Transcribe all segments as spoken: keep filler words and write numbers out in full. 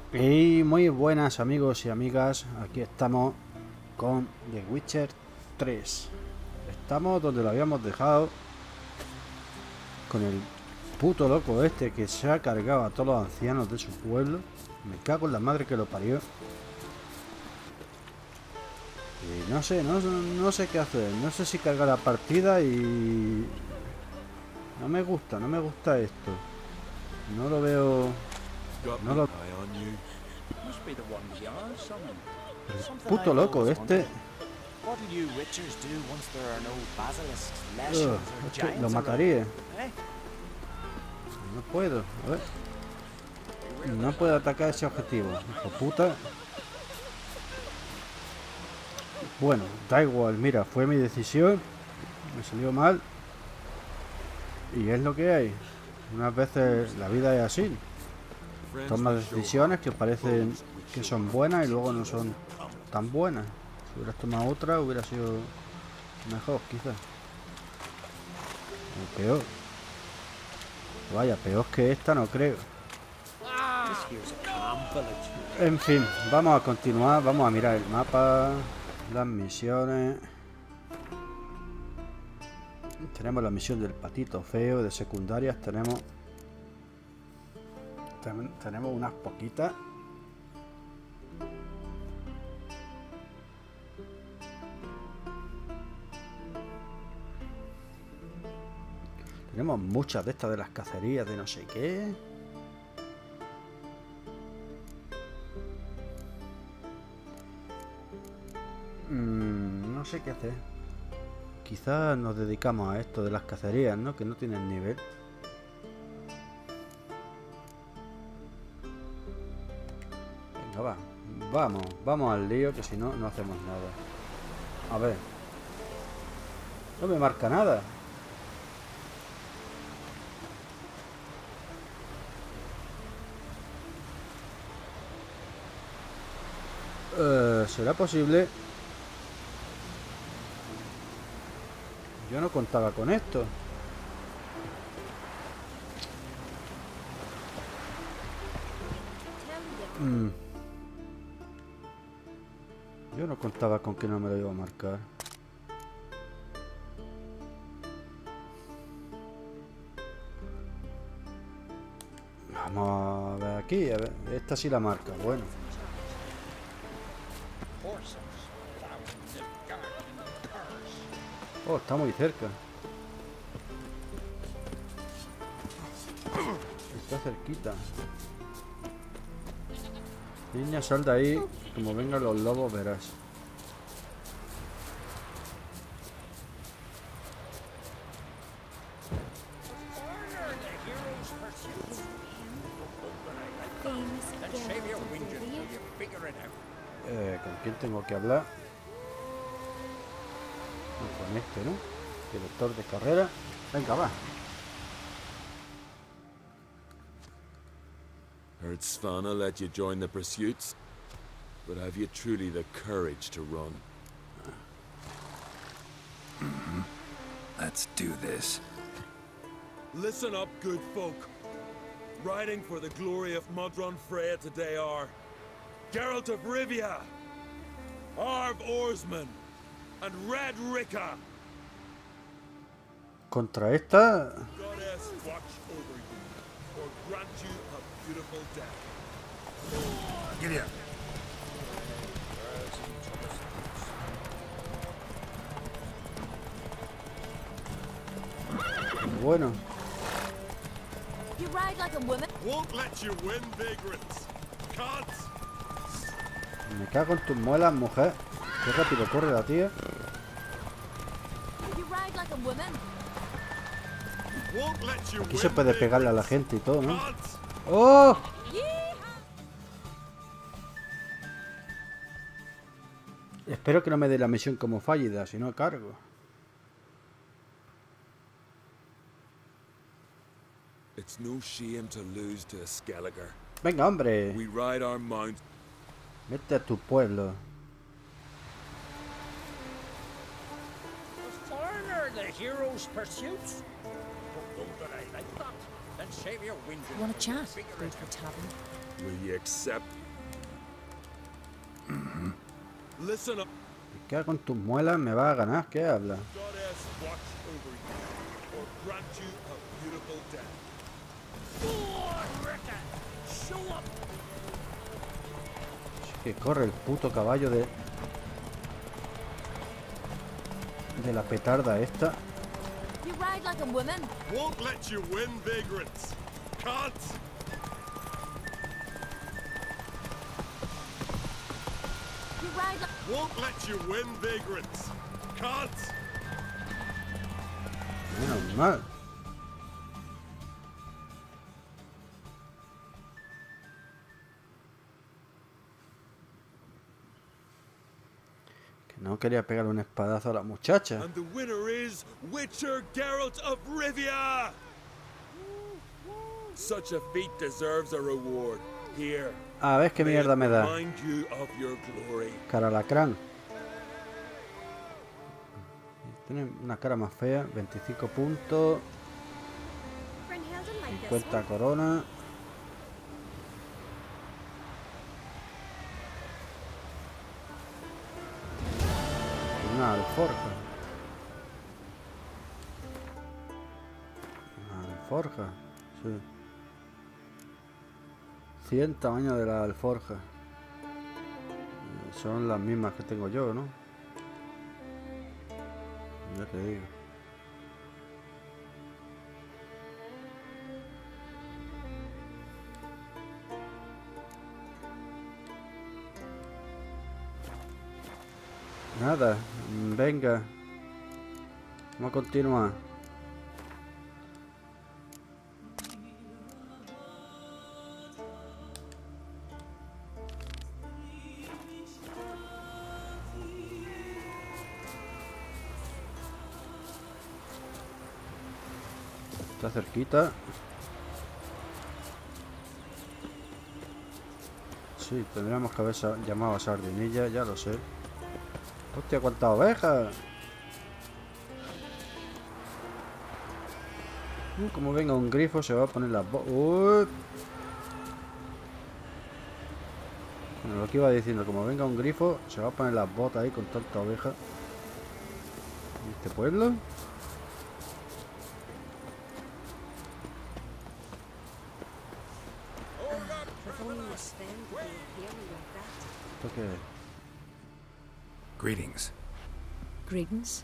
Y muy buenas amigos y amigas, aquí estamos con The Witcher tres. Estamos donde lo habíamos dejado, con el puto loco este que se ha cargado a todos los ancianos de su pueblo. Me cago en la madre que lo parió. Y no sé, no, no sé qué hacer, no sé si cargar la partida y... No me gusta, no me gusta esto. No lo veo... No lo... El puto loco este. Uh, es que lo mataría. No puedo, a ver. No puedo atacar ese objetivo, hijo puta. Bueno, da igual, mira, fue mi decisión. Me salió mal. Y es lo que hay. Unas veces la vida es así. Tomas decisiones que parecen que son buenas y luego no son tan buenas. Si hubieras tomado otra hubiera sido mejor, quizás. O peor. Vaya, peor que esta no creo. En fin, vamos a continuar, vamos a mirar el mapa, las misiones. Tenemos la misión del patito feo, de secundarias tenemos ten, tenemos unas poquitas. Tenemos muchas de estas de las cacerías de no sé qué. Mm, no sé qué hacer. Quizás nos dedicamos a esto de las cacerías, ¿no? Que no tienen nivel. Venga, va. Vamos, vamos al lío, que si no, no hacemos nada. A ver. No me marca nada. Uh, ¿Será posible? Yo no contaba con esto. Mm. Yo no contaba con que no me lo iba a marcar. Vamos a ver aquí, a ver. Esta sí la marca, bueno. Oh, está muy cerca. Está cerquita. Niña, sal de ahí. Como vengan los lobos verás. Eh, ¿Con quién tengo que hablar? Con este, ¿no? Director de carrera. Venga, va. Heard Svanna let you join the pursuits, but have you truly the courage to run? Mm-hmm. Let's do this. Listen up, good folk. Riding for the glory of Modron Freya today are Geralt of Rivia, Arv Oarsman, and Red Ricka. Contra esta. Goddess watch over you, or grant you a beautiful death. Get here. Bueno. You ride like a woman. Won't let you win, vagrants. Can't. Me cago en tus muelas, mujer. Qué rápido corre la tía. You ride like a woman. Aquí se puede pegarle a la gente y todo, ¿no? ¡Oh! Espero que no me dé la misión como fallida, si no cargo. Venga, hombre. Vete a tu pueblo. Want a chat? Go to the tavern. Will ye accept? Mm-hmm. Listen up. ¿Qué hago con tus muelas? ¿Me vas a ganar? ¿Qué hablas? Goddess watch over you, or grant you a beautiful death. Show up. Que corre el puto caballo de... de la petarda esta. You ride like a woman. Won't let you win, vagrants. Can't. You ride like... Won't let you win, vagrants. Can't. Menos mal. Que no quería pegarle un espadazo a la muchacha. And the winner is Witcher Geralt of Rivia. Such a feat deserves a reward. Here. A ver qué mierda me da. Remind you of your glory. Caralacrán. Tiene una cara más fea. veinticinco puntos. cincuenta corona. Una alforja. Una alforja. Sí. cien tamaños de la alforja. Son las mismas que tengo yo, ¿no? Ya te digo. Nada, venga. Vamos a continuar. Está cerquita. Sí, tendríamos que haber llamado a Sardinilla, ya lo sé. Hostia, cuántas ovejas. Uh, como venga un grifo se va a poner las botas. Uh. Bueno, lo que iba diciendo, como venga un grifo se va a poner las botas ahí con tanta oveja. ¿Y este pueblo? ¿Esto qué es? Greetings. Greetings.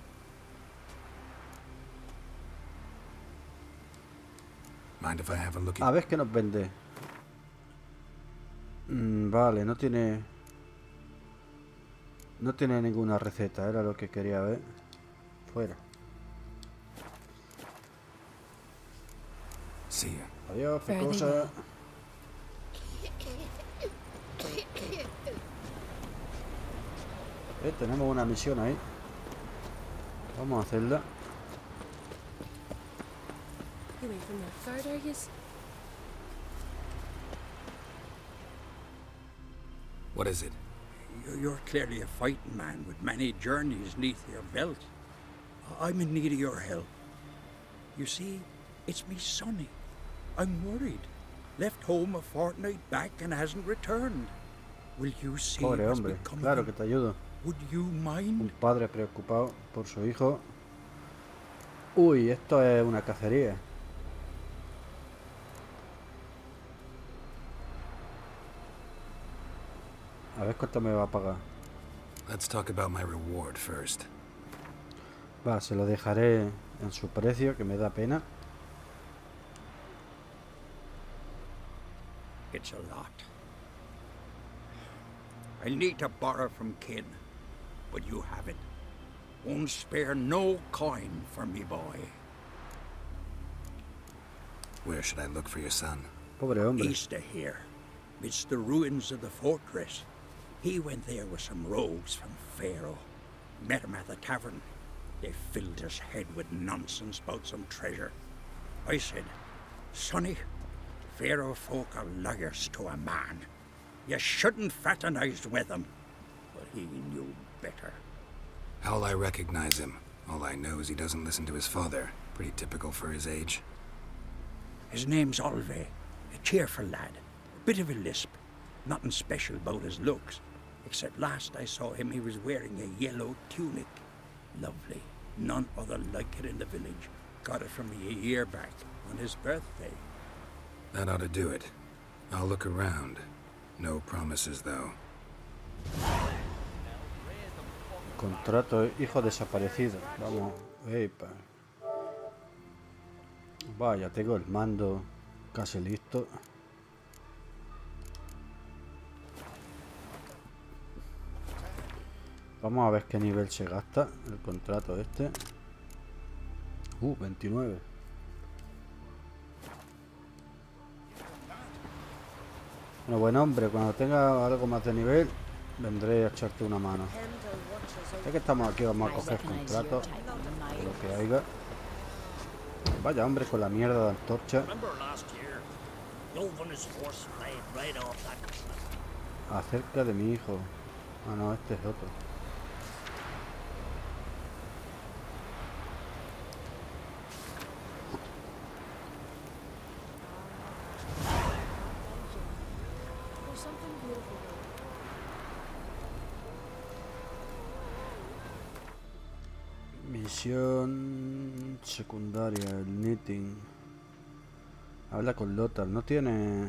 Mind if I have a look A at... ver qué nos vende. Mm, vale, no tiene... No tiene ninguna receta, era lo que quería ver. Fuera. See ya. Adiós, Fare thee cosa. well. Eh, tenemos una misión ahí. Vamos a hacerla. You ain't from that far, are yous? What is it? You- You're clearly a fighting man with many journeys neath your belt. I'm in need of your help. You see, it's me Sonny. I'm worried. Left home a fortnight back and hasn't returned. Will you see Pobre what's hombre. become of Claro him? que te ayudo. Would you Un mind? padre preocupado por su hijo. Uy, esto es una cacería. A ver cuánto me va a pagar. Let's talk about my reward first. Va, se lo dejaré en su precio, que me da pena. It's a lot. I need to borrow from kin, but you have it. Won't spare no coin for me boy. Where should I look for your son? Pobre hombre. East of here, midst the ruins of the fortress. He went there with some rogues from Pharaoh. Met him at the tavern. They filled his head with nonsense about some treasure. I said, Sonny, Pharaoh folk are liars to a man. You shouldn't fraternize with them. But he knew better. How'll I recognize him? All I know is he doesn't listen to his father. Pretty typical for his age. His name's Olve, a cheerful lad. Bit of a lisp. Nothing special about his looks. Except last I saw him, he was wearing a yellow tunic. Lovely. None other like it in the village. Got it from me a year back, on his birthday. That ought to do it. I'll look around. No promises, though. Contrato hijo desaparecido. Vamos. Epa. Vaya, tengo el mando casi listo. Vamos a ver qué nivel se gasta el contrato este. Uh, veintinueve. Bueno, buen hombre, cuando tenga algo más de nivel, vendré a echarte una mano. Ya que estamos aquí, vamos a coger contrato de lo que haya. Vaya hombre con la mierda de antorcha. Acerca de mi hijo. Ah, no, este es otro. Misión secundaria, el knitting. Habla con Lothar. No tiene...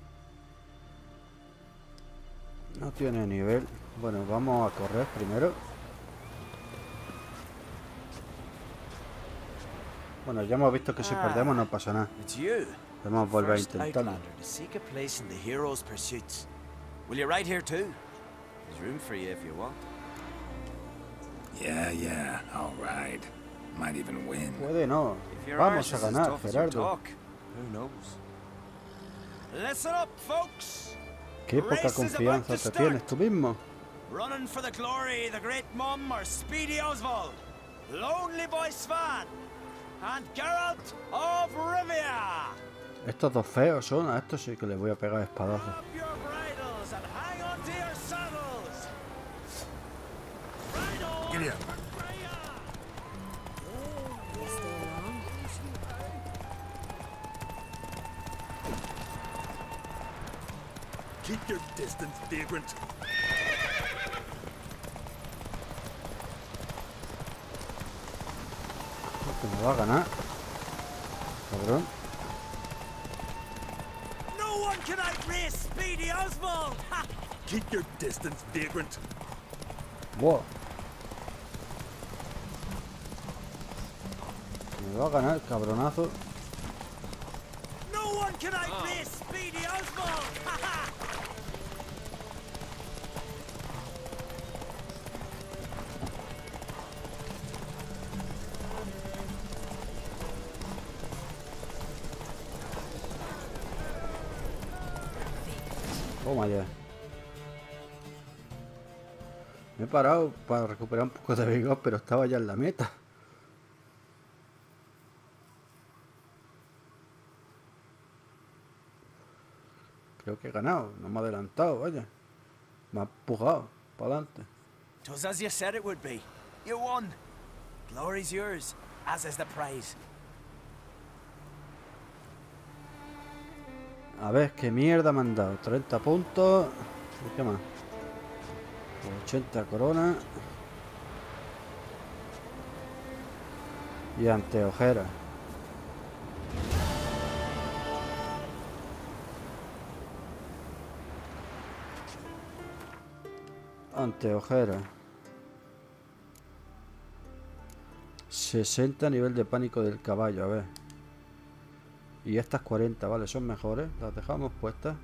No tiene nivel. Bueno, vamos a correr primero. Bueno, ya hemos visto que si perdemos no pasa nada. Vamos a volver a intentarlo. Yeah, yeah, all right. Might even win. Puede no. Vamos a ganar, Gerardo. Who knows? Listen up, folks. Qué poca confianza te tienes tú mismo. Running for the glory, the great mum, or Speedy Oswald, Lonely Boy Svan, and Geralt of Rivia. Estos dos feos son, a estos sí que les voy a pegar espadazos. Grab your bridles and hang on to your saddles. Ride on. Giddy up. Keep your distance, vagrant. Que me va a ganar. Cabrón. No one can outrace Speedy Oswald. Ha! Keep your distance, vagrant. Wow. Me va a ganar, cabronazo. No one can outrace Speedy Oswald. Ha ha! Toma ya. Me he parado para recuperar un poco de vigor, pero estaba ya en la meta. Creo que he ganado, no me ha adelantado, vaya. Me ha empujado para adelante. It was as you said it would be. You won. Glory's yours, as is the prize. A ver, qué mierda me han dado. treinta puntos. ¿Y qué más? ochenta coronas. Y anteojeras. Anteojeras. sesenta nivel de pánico del caballo, a ver. Y estas cuarenta, vale, son mejores. Las dejamos puestas.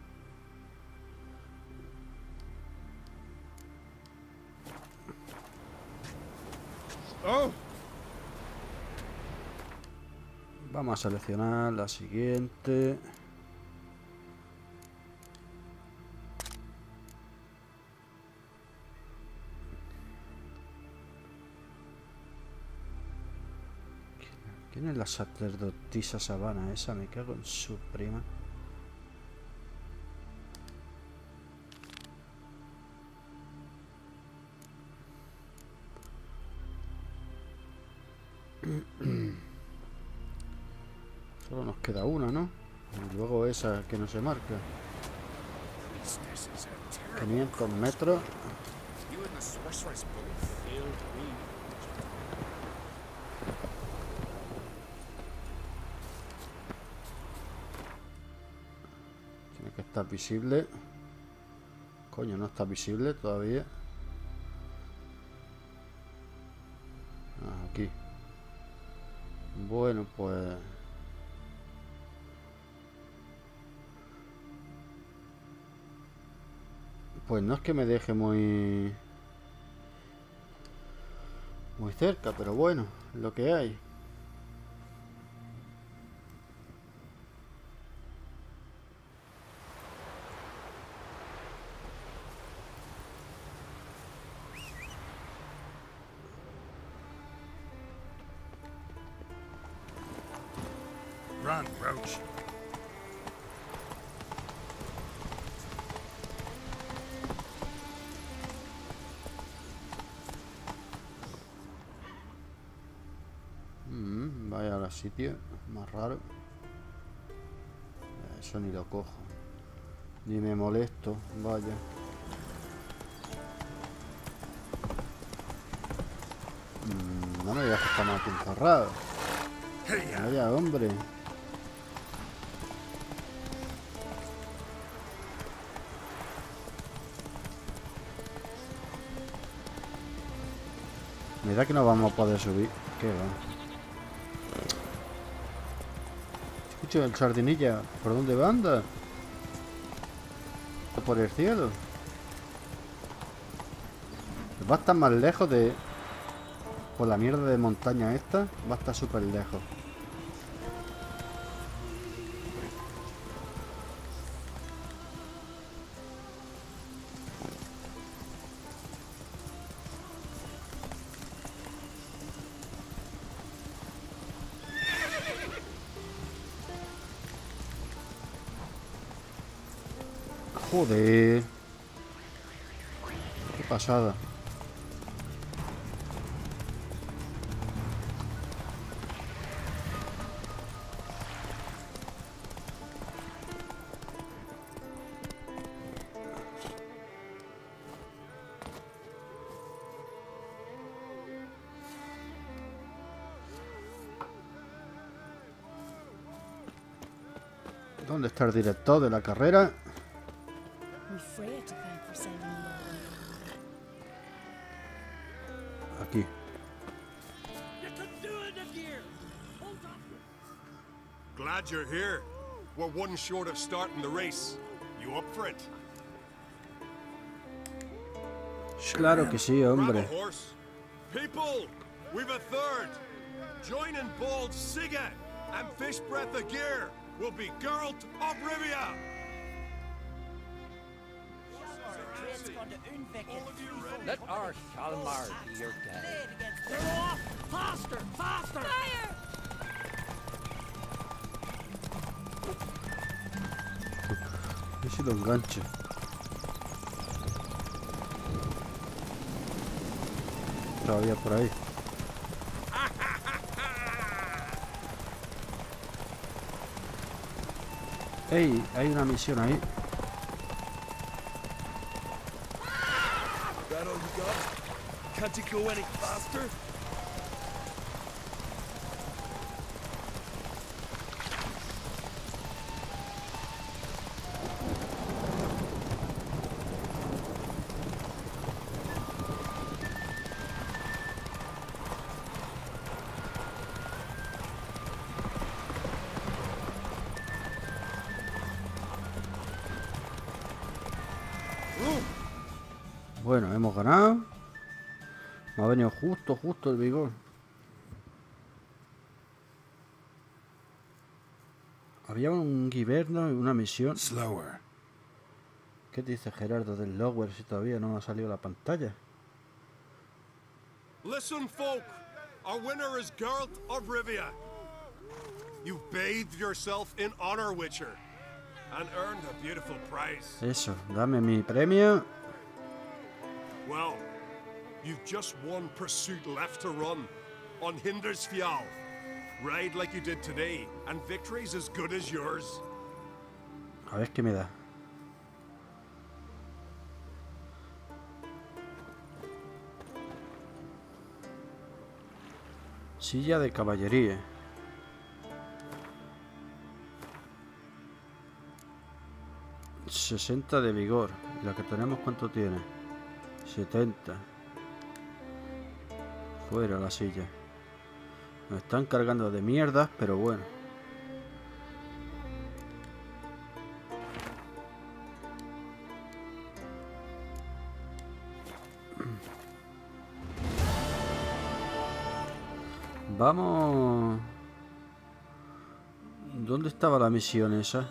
Oh. Vamos a seleccionar la siguiente. ¿Quién es la sacerdotisa Sabana esa? Me cago en su prima. Solo nos queda una, ¿no? Y luego esa que no se marca. quinientos metros. Tiene que estar visible. Coño, no está visible todavía. Ah, aquí. Bueno, pues... Pues no es que me deje muy... Muy cerca, pero bueno, lo que hay. Run, Roach. Mm, vaya a sitio más raro. Eso ni lo cojo. Ni me molesto, vaya. Mm, no me digas que estamos aquí encerrados. Vaya, hombre. Mira que no vamos a poder subir. ¿Qué va? Escucho el sardinilla. ¿Por dónde va anda? Por el cielo. Va a estar más lejos de... Por la mierda de montaña esta. Va a estar súper lejos. Joder. Qué pasada. ¿Dónde está el director de la carrera? Aquí. Glad you're here. We're one short of starting the race. You up for it? Claro que sí, hombre. Grab a horse. People, we've a third. Joining Bald Siga and Fish Breath of Gear will be Geralt of Rivia. Let our Shalmar be your guide. They're off! Faster! Faster! Fire! Y si lo enganche. Todavía por ahí. Ey, hay una misión ahí. That all you got? Can't you go any faster? Bueno, hemos ganado. Me ha venido justo, justo el vigor. Había un guiberno y una misión. Slower. ¿Qué dice Gerardo del Lower si todavía no ha salido la pantalla? Listen, folk. Our winner is Geralt of Rivia. You bathed yourself in honor, Witcher, and earned a beautiful prize. Eso, dame mi premio. Well, you've just one pursuit left to run on Hindersfjall. Ride like you did today, and victory's as good as yours. A ver qué me da. Silla de caballería. sesenta de vigor. ¿Y la que tenemos cuánto tiene? setenta. Fuera la silla. Nos están cargando de mierdas, pero bueno. Vamos... ¿Dónde estaba la misión esa?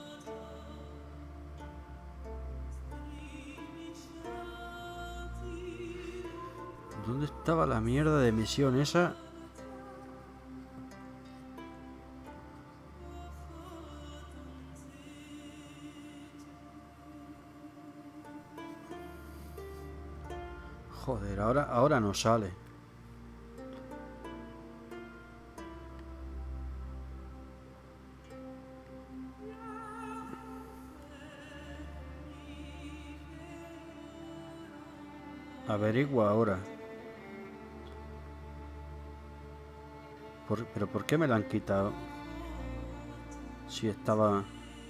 ¿Dónde estaba la mierda de misión esa? Joder, ahora, ahora no sale. Averigua ahora. Por, ¿Pero por qué me la han quitado? Si estaba...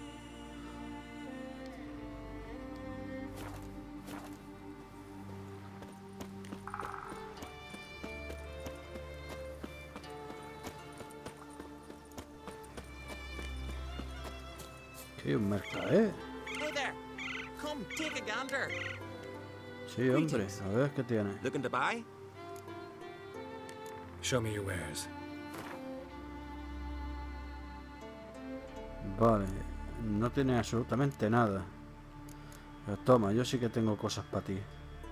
¿Qué? ¿Un mercader? Hey there. Come take a gander. Sí, hombre. A ver qué tiene. Looking to buy? Show me your wares. Vale. No tiene absolutamente nada. Pero toma, yo sí que tengo cosas para ti.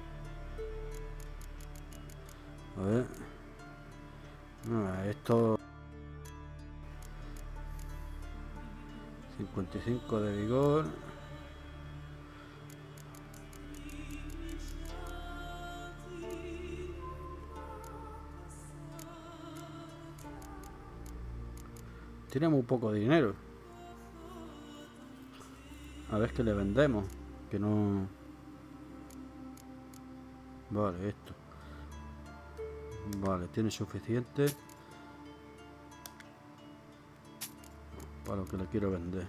A ver. Ah, esto... cincuenta y cinco de vigor. Tiene muy poco dinero. A ver qué le vendemos. Que no... Vale, esto. Vale, tiene suficiente para lo que le quiero vender.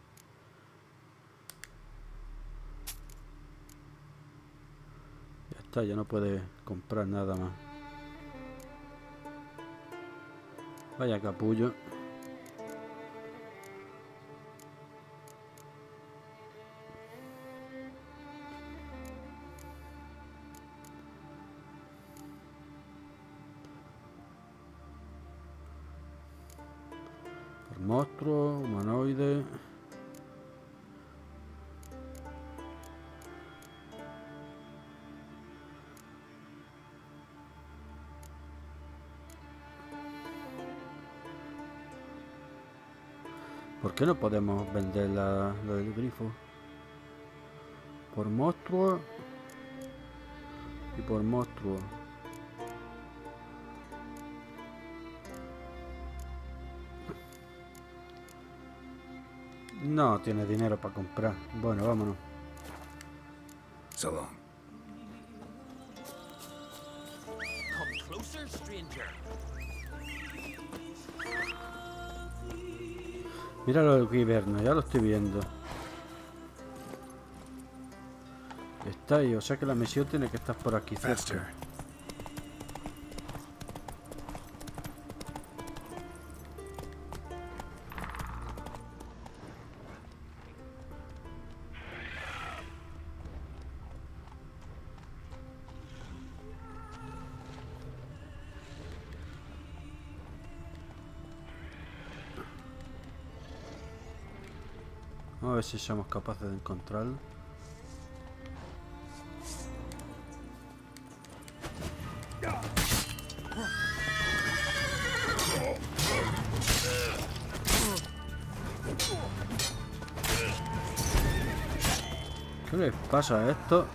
Ya está, ya no puede comprar nada más. Vaya capullo. Monstruo, humanoide. ¿Por qué no podemos vender la, la del grifo? Por monstruo y por monstruo. No tiene dinero para comprar. Bueno, vámonos. So long. Come closer, stranger. Míralo el Giverno, ya lo estoy viendo. Está ahí, o sea que la misión tiene que estar por aquí cerca. Faster. Vamos a ver si somos capaces de encontrarlo. ¿Qué les pasa a esto?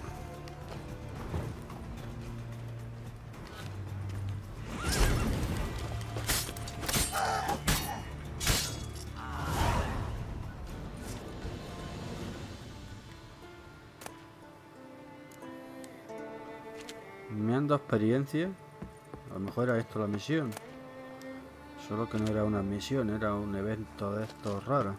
Me han dado experiencia. A lo mejor era esto la misión. Solo que no era una misión, era un evento de estos raros.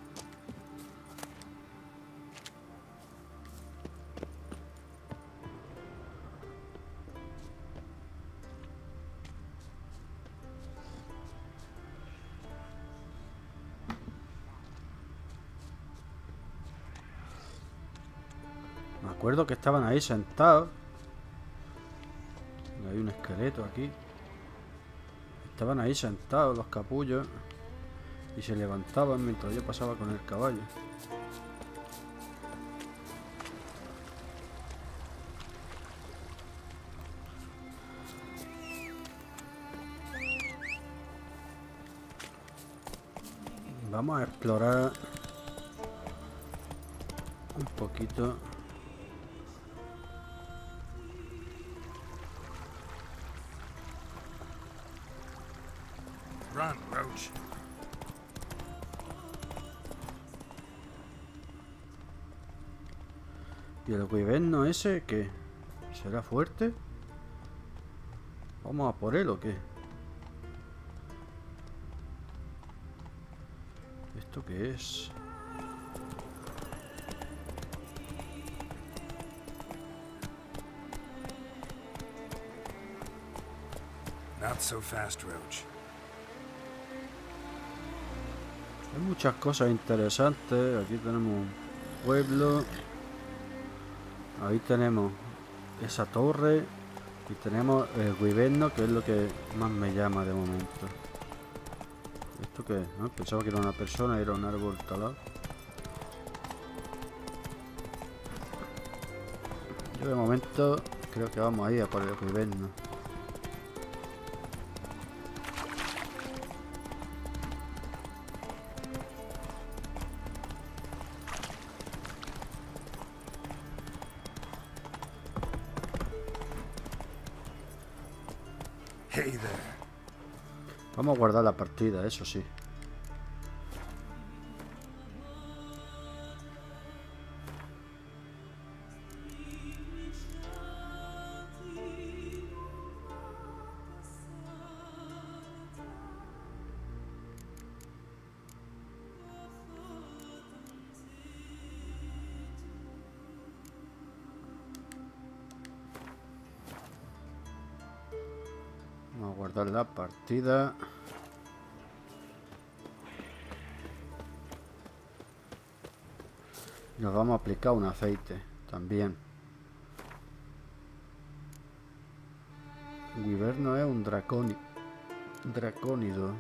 Me acuerdo que estaban ahí sentados. Hay un esqueleto aquí. Estaban ahí sentados los capullos y se levantaban mientras yo pasaba con el caballo. Vamos a explorar un poquito. Run, Roach. ¿Y el wyverno ese qué? ¿Será fuerte? ¿Vamos a por él o qué? ¿Esto qué es? Not so fast, Roach. Hay muchas cosas interesantes. Aquí tenemos un pueblo. Ahí tenemos esa torre. Y tenemos el wyverno, que es lo que más me llama de momento. ¿Esto qué es? ¿No? Pensaba que era una persona, era un árbol talado. Yo de momento creo que vamos a ir a por el wyverno. Hey there. Vamos a guardar la partida, eso sí. Vamos a guardar la partida. Nos vamos a aplicar un aceite también. Wyverno es un draconi, dracónido.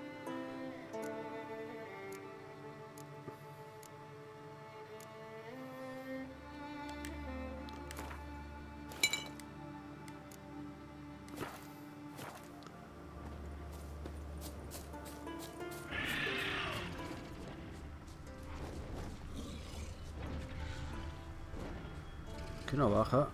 Que no baja.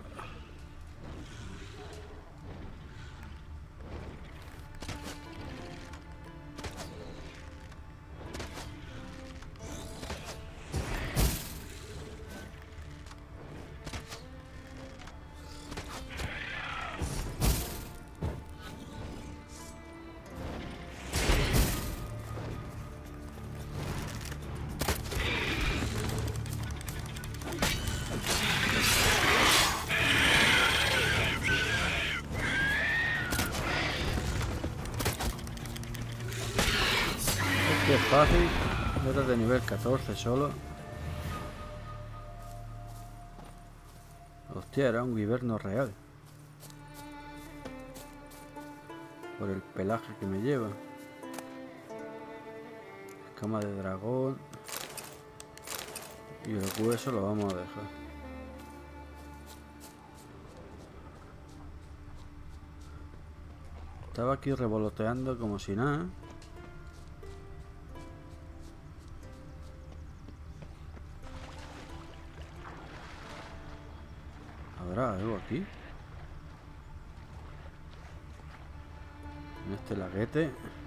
Qué fácil, era de nivel catorce solo. Hostia, era un wyverno real. Por el pelaje que me lleva. Escama de dragón. Y el hueso lo vamos a dejar. Estaba aquí revoloteando como si nada. ¿Habrá algo aquí? En este laguete.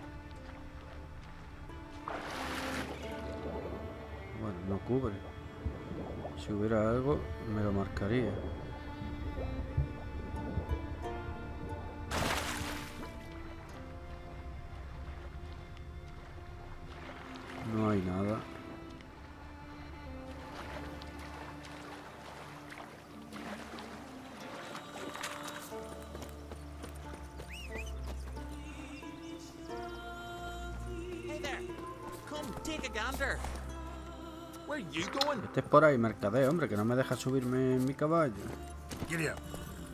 Bueno, no cubre. Si hubiera algo, me lo marcaría. No hay nada. Hey there. Come take a gander. Where you going? Este es por ahí, mercader, hombre, que no me deja subirme en mi caballo. Giddy up.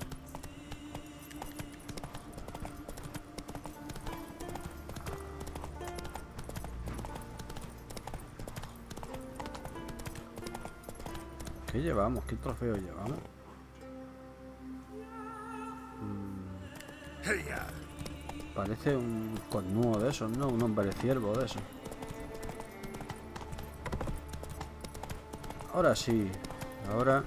¿Qué llevamos? ¿Qué trofeo llevamos? Hey, ya. Parece un cornudo de esos, ¿no? Un hombre ciervo de esos. Ahora sí. Ahora...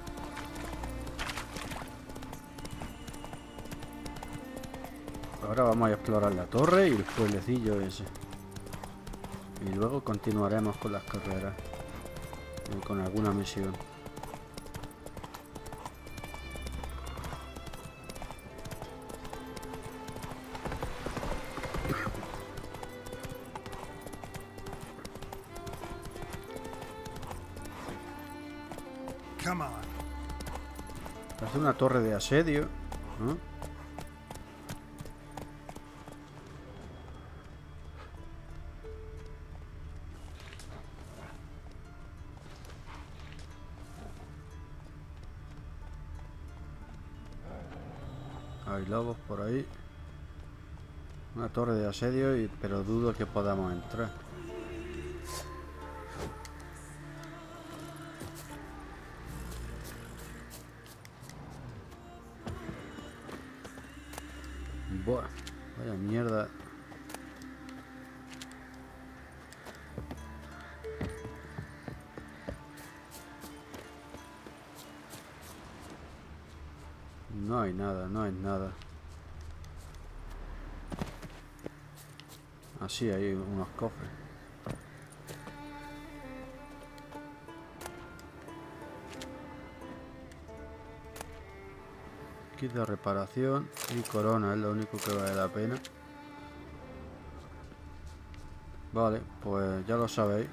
Ahora vamos a explorar la torre y el pueblecillo ese. Y luego continuaremos con las carreras. Y con alguna misión. Come on. Hace una torre de asedio, ¿no? Hay lobos por ahí. Una torre de asedio, y, pero dudo que podamos entrar. Buah, vaya mierda. No hay nada, no hay nada. Así hay unos cofres. Kit de reparación y corona es lo único que vale la pena. Vale, pues ya lo sabéis.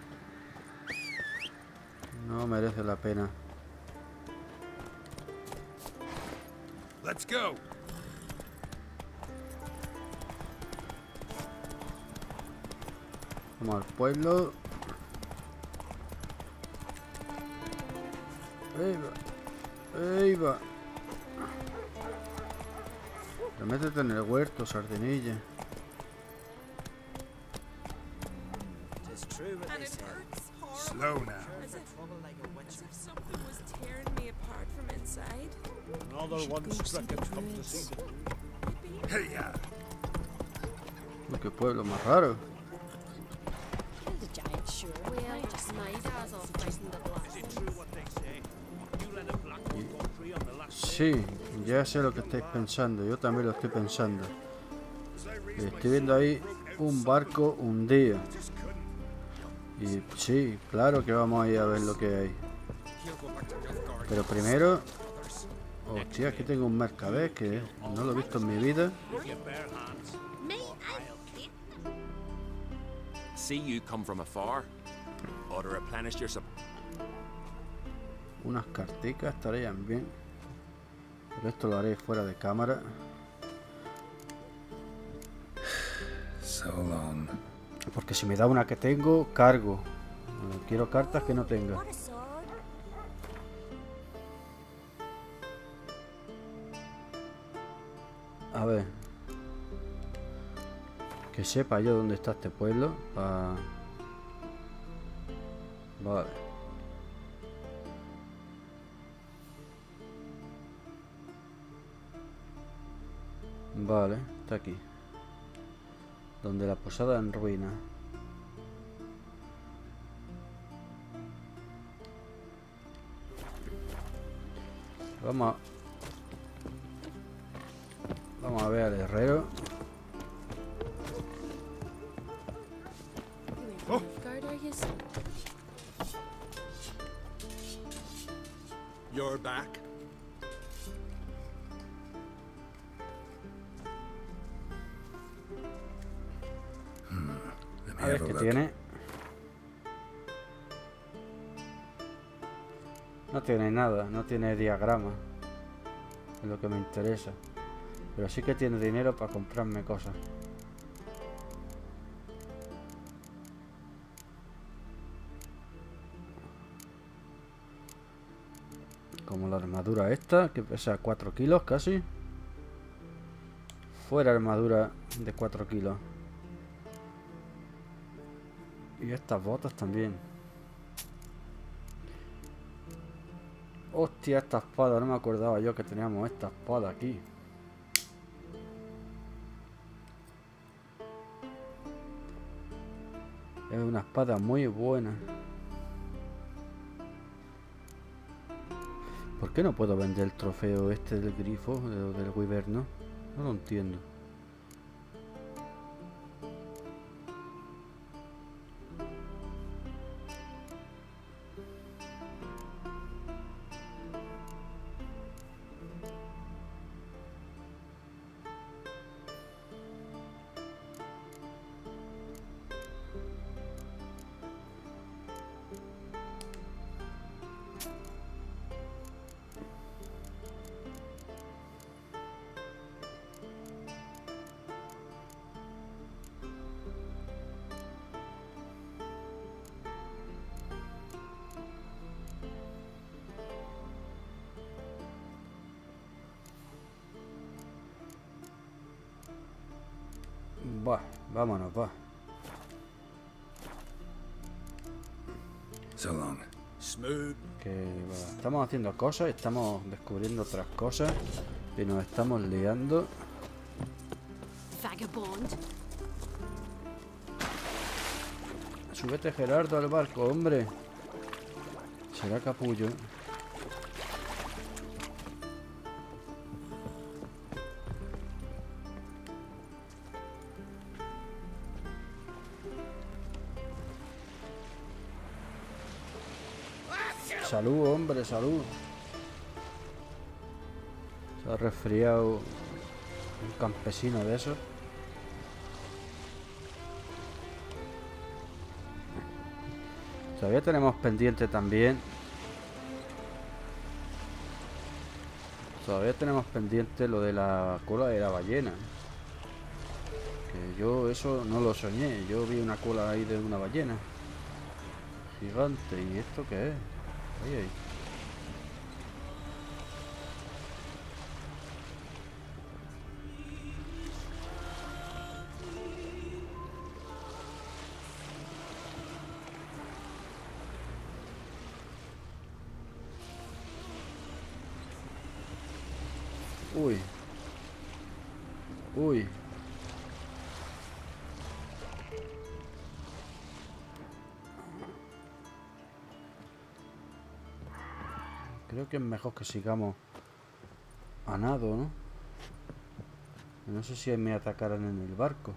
No merece la pena. Let's go. Vamos al pueblo. Ahí va. Ahí va. Pero métete en el huerto, sardinilla. It's true what And they it said. hurts horrible. Slow now. As if, Trouble like a witch. as if something was tearing me apart from inside. Another one stricken come to see the Maybe Hey, ya. Uy, qué pueblo más raro. Killed a giant, sure. well, just my dad's all fighting the black. true what they say. You let a black one go free on the last Sí, ya sé lo que estáis pensando. Yo también lo estoy pensando. Estoy viendo ahí un barco hundido. Y sí, claro que vamos a ir a ver lo que hay. Pero primero... Hostia, aquí tengo un mercader que no lo he visto en mi vida. See you come from afar. Ought to replenish your sup. Unas carticas estarían bien. Pero esto lo haré fuera de cámara. So long. Porque si me da una que tengo, cargo. Eh, Quiero cartas que no tenga. Want a sword? A ver. Que sepa yo dónde está este pueblo. Pa... Vale. Vale, está aquí. Donde la posada en ruina. Vamos a... Vamos a ver al herrero. You ain't from Nilfgaard, are you? You're back. Let me A ver have a qué look. tiene. No tiene nada, no tiene diagrama. Es lo que me interesa. Pero sí que tiene dinero para comprarme cosas. Como la armadura esta, que pesa cuatro kilos casi. Fuera armadura de cuatro kilos. Y estas botas también. Hostia, esta espada, no me acordaba yo que teníamos esta espada aquí. Es una espada muy buena. ¿Por qué no puedo vender el trofeo este del grifo, del, del Wyverno? No lo entiendo. Va, vámonos, va. So long. Smooth. Que va, estamos haciendo cosas, estamos descubriendo otras cosas y nos estamos liando. Vagabond. Súbete, Gerardo, al barco, hombre. Será capullo. Salud, hombre, salud. Se ha resfriado un campesino de esos. Todavía tenemos pendiente también. Todavía tenemos pendiente lo de la cola de la ballena. Que yo eso no lo soñé. Yo vi una cola ahí de una ballena gigante. ¿Y esto qué es? Ahí, ahí. Uy. Uy. Creo que es mejor que sigamos a nado, ¿no? No sé si me atacarán en el barco.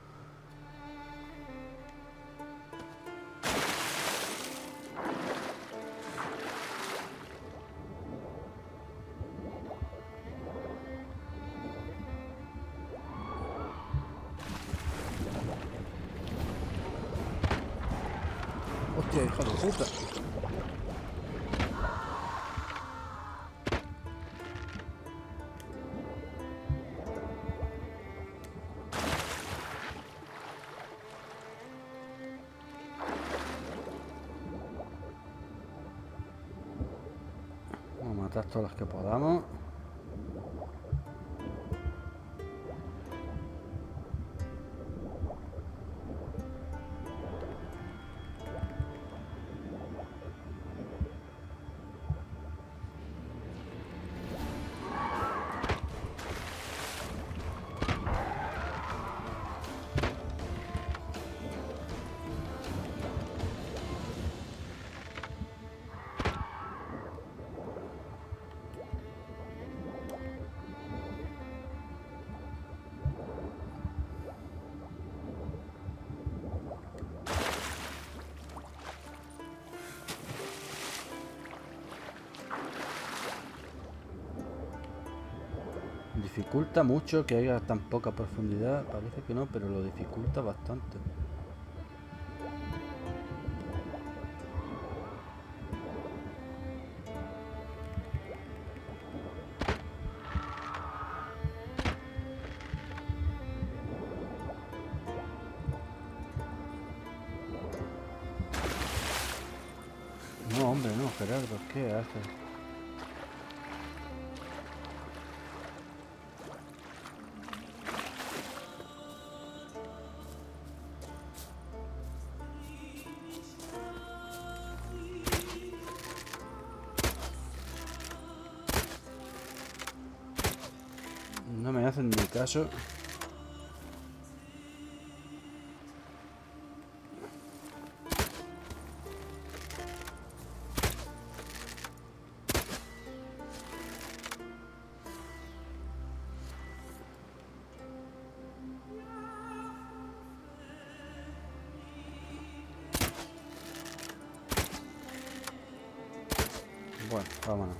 Hostia, hija de puta. Vamos a matar todas las que podamos. Dificulta mucho que haya tan poca profundidad. Parece que no, pero lo dificulta bastante. No, hombre, no, Gerardo, ¿qué haces? No me hacen ni caso. Bueno, vámonos.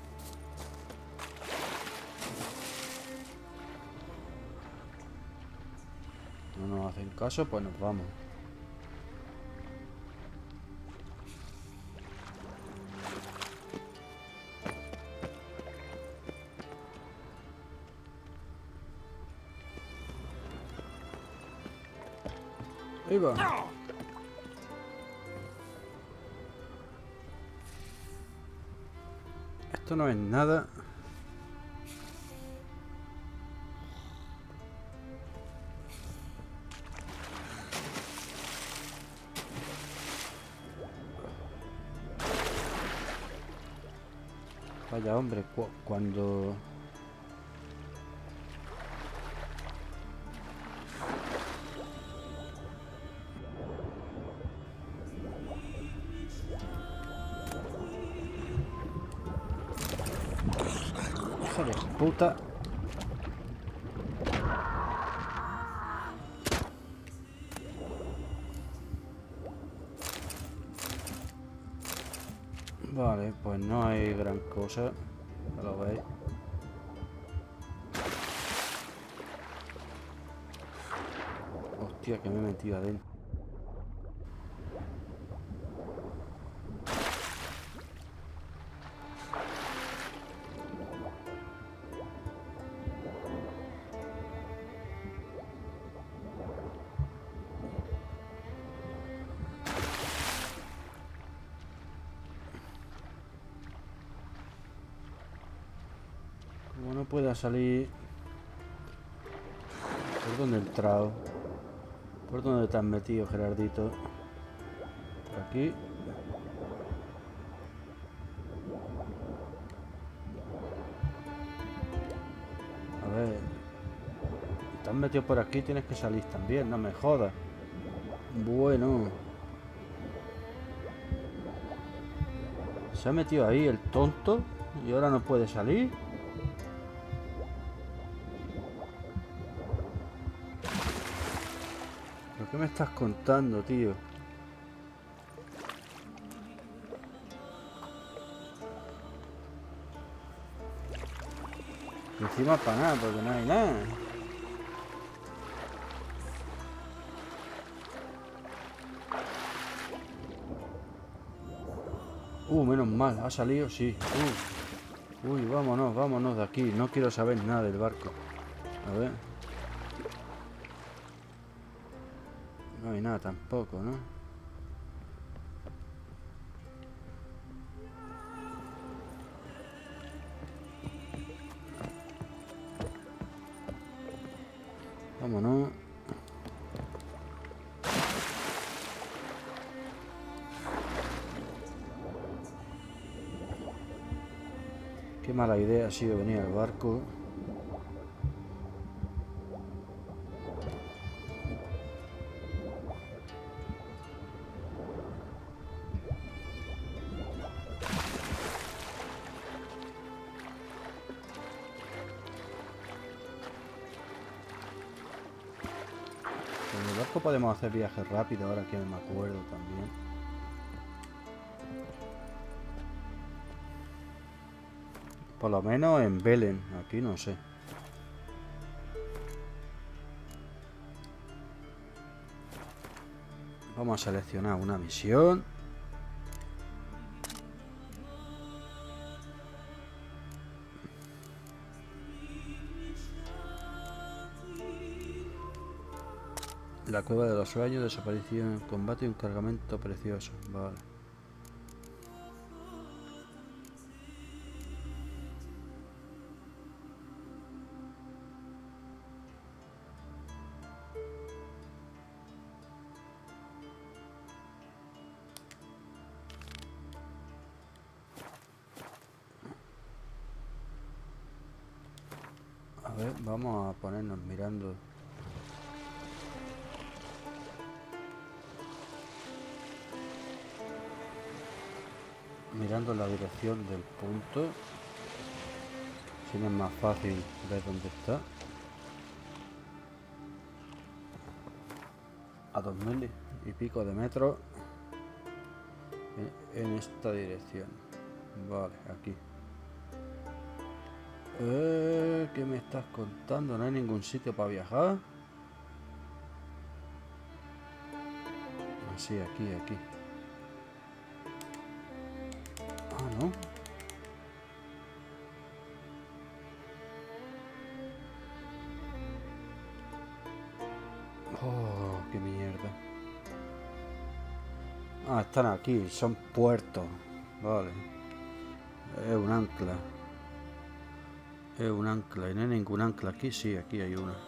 No nos hacen caso, pues nos vamos. Ahí va. Esto no es nada. Vaya hombre, cu cuando... Hijo de puta. Vale, pues no hay gran cosa, ya lo veis. Hostia, que me he metido adentro. Como no pueda salir... ¿Por dónde he entrado? ¿Por dónde te has metido, Gerardito? Por aquí. A ver... Te has metido por aquí, tienes que salir también, no me jodas. Bueno. Se ha metido ahí el tonto y ahora no puede salir. ¿Qué me estás contando, tío? Y encima para nada, porque no hay nada. Uh, menos mal, ha salido, sí. Uh. Uy, vámonos, vámonos de aquí. No quiero saber nada del barco. A ver. No hay nada tampoco, ¿no? Vámonos. Qué mala idea ha sido venir al barco. Con el barco podemos hacer viajes rápidos, ahora que me acuerdo también. Por lo menos en Belén, aquí no sé. Vamos a seleccionar una misión. La cueva de los sueños, desapareció en el combate y un cargamento precioso. Vale. ver, vamos a ponernos mirando. Mirando la dirección del punto. Si no es más fácil ver dónde está. A dos mil y pico de metros. En, en esta dirección. Vale, aquí. Eh, ¿Qué me estás contando? ¿No hay ningún sitio para viajar? Así, aquí, aquí. Ah, ¿no? Oh, qué mierda. Ah, están aquí, son puertos. Vale. Es un ancla. Es un ancla. ¿Y no hay ningún ancla aquí? Sí, aquí hay una.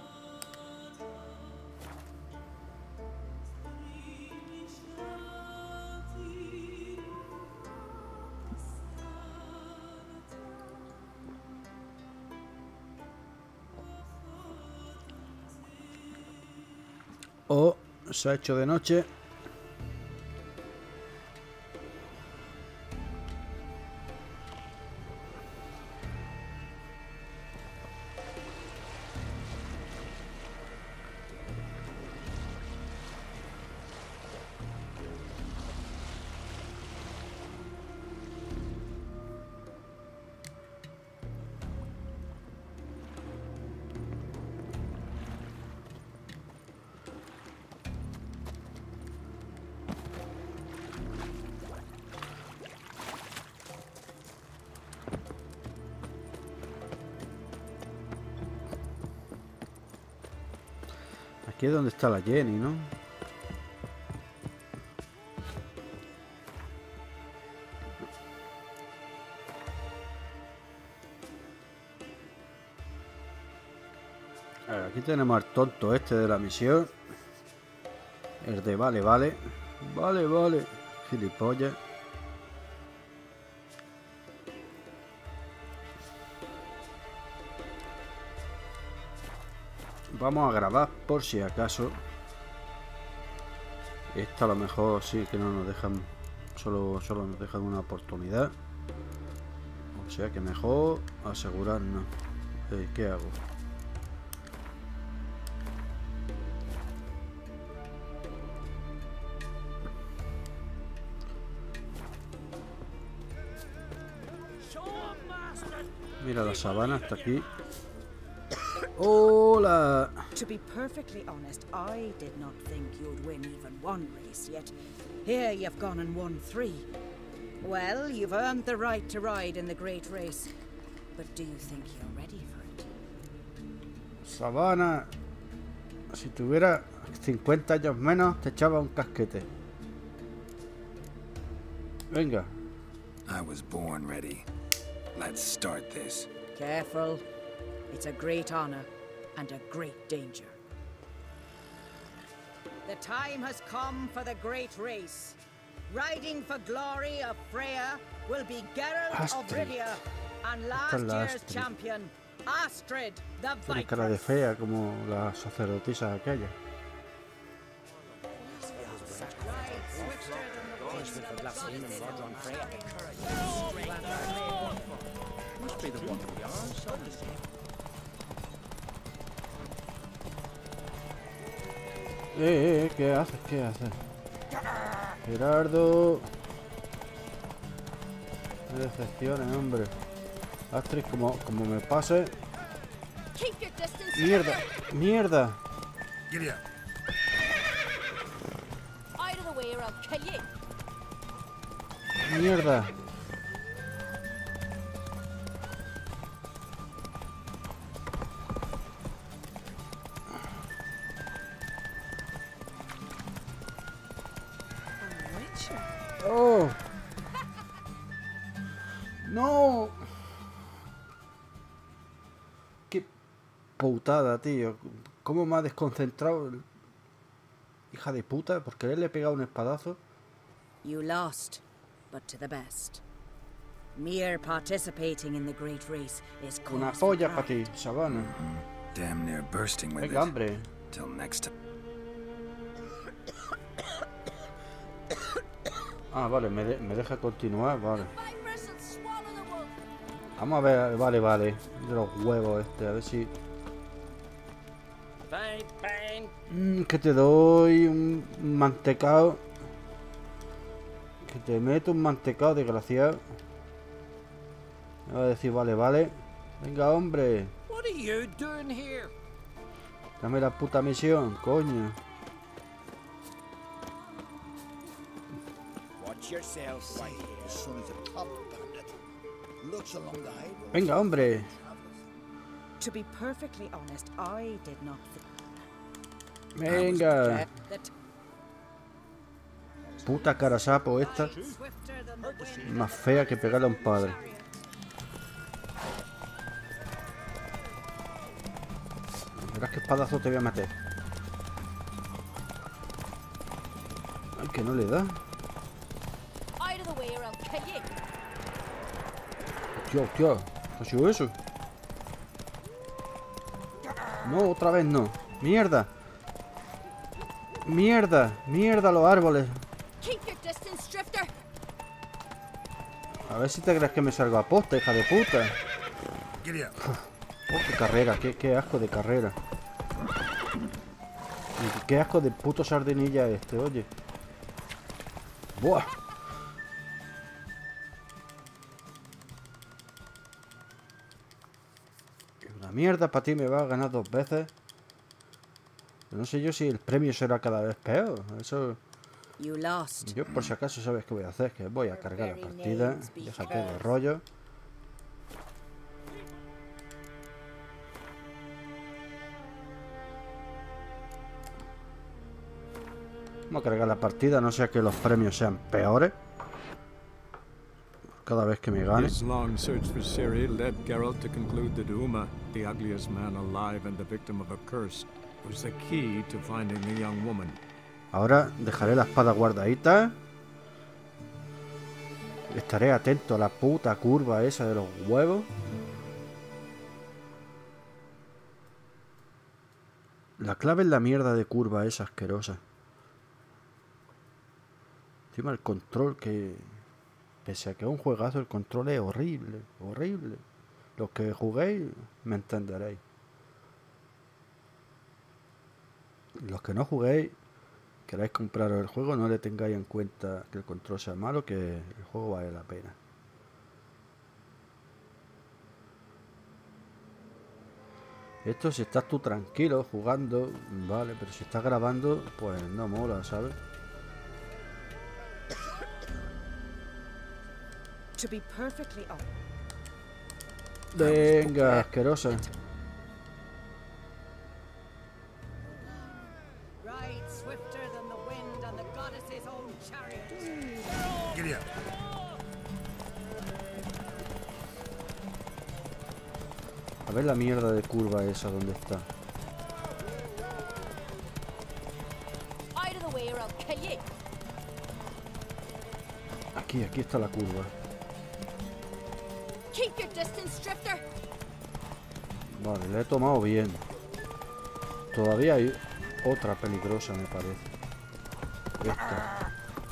Oh, se ha hecho de noche. Aquí es donde está la Jenny, ¿no? A ver, aquí tenemos al tonto este de la misión. El de vale, vale. Vale, vale. Gilipollas. Vamos a grabar por si acaso. Esta a lo mejor sí que no nos dejan. Solo, solo nos dejan una oportunidad. O sea que mejor asegurarnos. Eh, ¿Qué hago? Mira la sabana hasta aquí. Hola. To be perfectly honest, I did not think you'd win even one race, yet here you've gone and won three. Well, you've earned the right to ride in the great race. But do you think you're ready for it? Sabana. Si tuviera cincuenta años menos, te echaba un casquete. Venga. I was born ready. Let's start this. Careful. It's a great honor and a great danger. The time has come for the great race. Riding for glory of Freya will be Geralt of Astrid. Rivia and last Esta es la year's Astrid. champion, Astrid the Tiene cara de Viper. fea como las sacerdotisas aquellas. Eh, eh, eh, ¿qué haces? ¿Qué haces? Gerardo. No decepciones, hombre. Astrid, como, como me pase. Keep your distance. ¡Mierda! ¡Mierda! Giddy up. Out of the way or I'll kill you. ¡Mierda! ¡Oh! ¡No! ¡Qué putada, tío! ¿Cómo me ha desconcentrado? Hija de puta, porque él le he pegado un espadazo. You lost, but to the best. Mere participating in the great race is cause Una for polla para pride. ti, Sabana. Damn near bursting with Venga, it. hombre. Till next time. Ah, vale, me, de- me deja continuar, vale. Virus will swallow the wolf. Vamos a ver, vale, vale. De los huevos este, a ver si... Fine, fine. Mm, que te doy un mantecado. Que te meto un mantecado, desgraciado. Me va a decir, vale, vale. Venga, hombre. What are you doing here? Dame la puta misión, coño. Watch yourself, right here. Son is a top bandit. Looks along the highway. Venga, hombre. To be perfectly honest, I did not think Venga. that Puta cara sapo esta. swifter than the wind. Más fea que pegarle a un padre. Verás qué espadazo te voy a meter. Ay, que no le da. Out of the way or I'll kill you. Hostia, hostia. ¿Qué ha sido eso? No, otra vez no. Mierda. Mierda. Mierda los árboles. Keep your distance, Drifter. A ver si te crees que me salgo a posta, hija de puta. Giddy up. Oh, qué carrera. Qué, qué asco de carrera. Y qué asco de puto sardinilla este, oye. Buah. Una mierda para ti, me va a ganar dos veces. No sé yo si el premio será cada vez peor. Eso... You lost. Yo por si acaso sabes qué voy a hacer, que voy a cargar la partida. Déjate de rollo. Vamos a cargar la partida, no sea que los premios sean peores. Cada vez que me gane. His long search for Ciri led Geralt to conclude that Uma, the ugliest man alive and the victim of a curse, was the key to finding the young woman. Ahora dejaré la espada guardadita. Estaré atento a la puta curva esa de los huevos. La clave es la mierda de curva esa asquerosa. Encima el control que... Pese a que es un juegazo, el control es horrible, horrible. Los que juguéis me entenderéis. Los que no juguéis, queráis compraros el juego, no le tengáis en cuenta que el control sea malo, que el juego vale la pena. Esto si estás tú tranquilo jugando, vale, pero si estás grabando, pues no mola, ¿sabes? To be perfectly honest. Venga, asquerosa. Ride swifter than the wind and the goddess's own chariot. Giddy up. A ver la mierda de curva esa, ¿dónde está? Out of the way or I'll kill you. Aquí, aquí está la curva. Keep your distance, Drifter. Vale, le he tomado bien. Todavía hay otra peligrosa, me parece. Esta.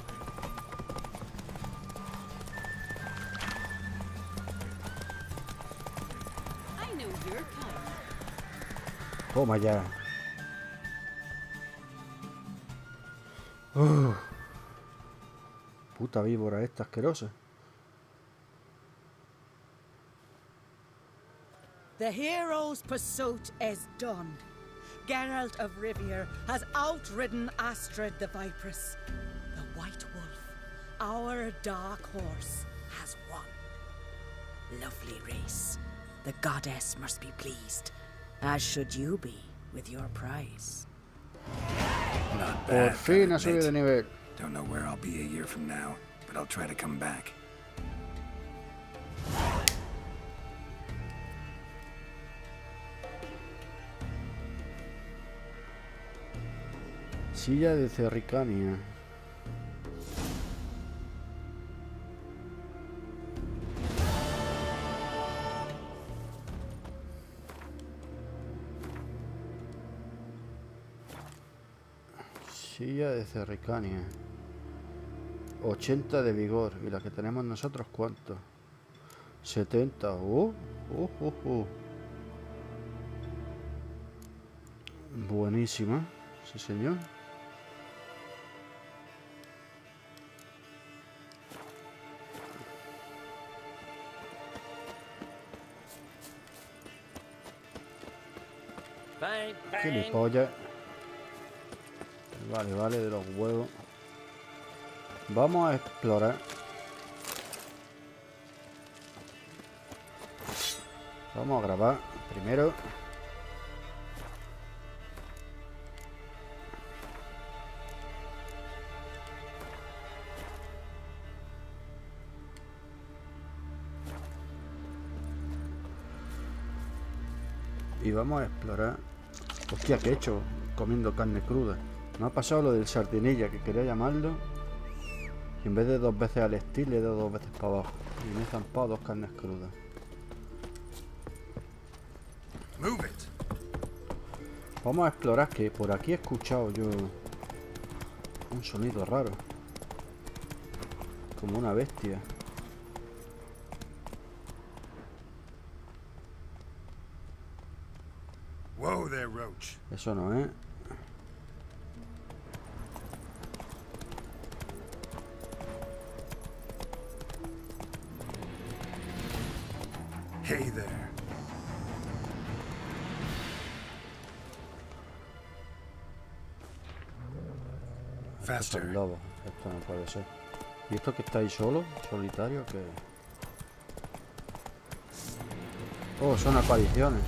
I know your kind. Toma ya. Uf. Puta víbora esta asquerosa. The hero's pursuit is done. Geralt of Rivia has outridden Astrid the Vipress. The White Wolf, our dark horse, has won. Lovely race. The goddess must be pleased, as should you be with your prize. Not Por bad. fin gotta ha subido de admit. nivel. Don't know where I'll be a year from now, but I'll try to come back. Silla de Cerricania. Silla de Cerricania. ochenta de vigor. ¿Y la que tenemos nosotros cuánto? setenta. Uh, uh, uh, uh. Buenísima. Sí, señor. Gilipollas. Vale, vale, de los huevos. Vamos a explorar. Vamos a grabar primero. Y vamos a explorar. Hostia, ¿qué he hecho comiendo carne cruda? Me ha pasado lo del sardinilla, que quería llamarlo. Y en vez de dos veces al estilo, le he dado dos veces para abajo. Y me he zampado dos carnes crudas. Vamos a explorar, que por aquí he escuchado yo un sonido raro. Como una bestia. Whoa there, Roach. Eso no es. Hey there. Faster. Esto es lobo. Esto no puede ser. ¿Y esto que está ahí solo? ¿Solitario? ¿Qué? Oh, son apariciones.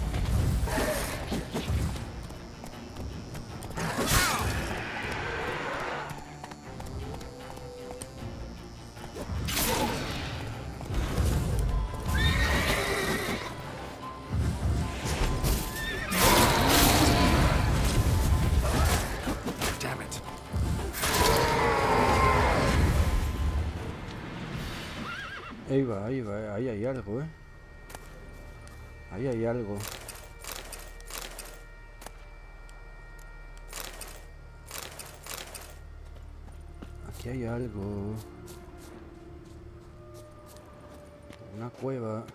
Ahí va, ahí va, ahí hay algo, eh. Ahí hay algo. Aquí hay algo. Una cueva.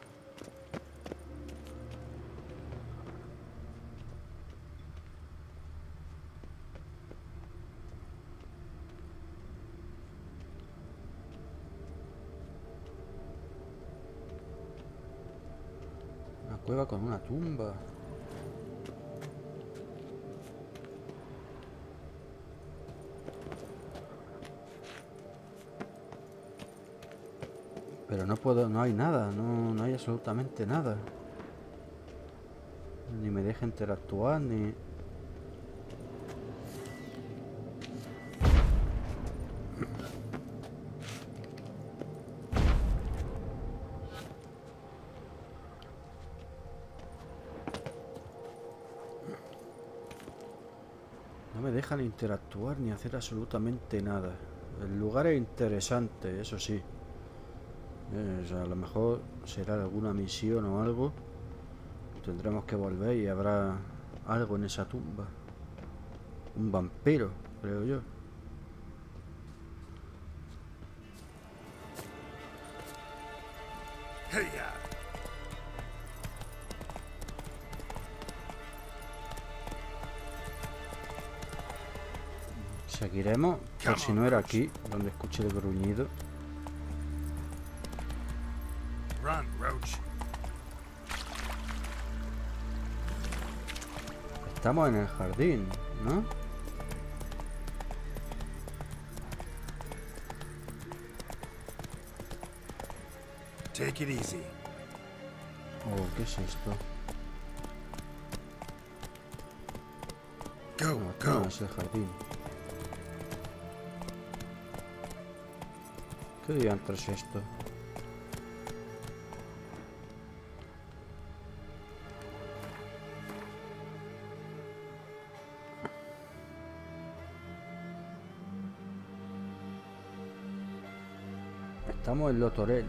Cueva con una tumba. Pero no puedo, no hay nada, no, no hay absolutamente nada. Ni me deja interactuar, ni... No me dejan interactuar ni hacer absolutamente nada. El lugar es interesante, eso sí. Eh, o sea, a lo mejor será alguna misión o algo. Tendremos que volver y habrá algo en esa tumba. Un vampiro, creo yo. Seguiremos, por si no era aquí donde escuché el gruñido. Run, Roach. Estamos en el jardín, ¿no? Take it easy. Oh, ¿qué es esto? Go, no, esto go. no es el jardín. ¿Qué diantres es esto? Estamos en Lotorel.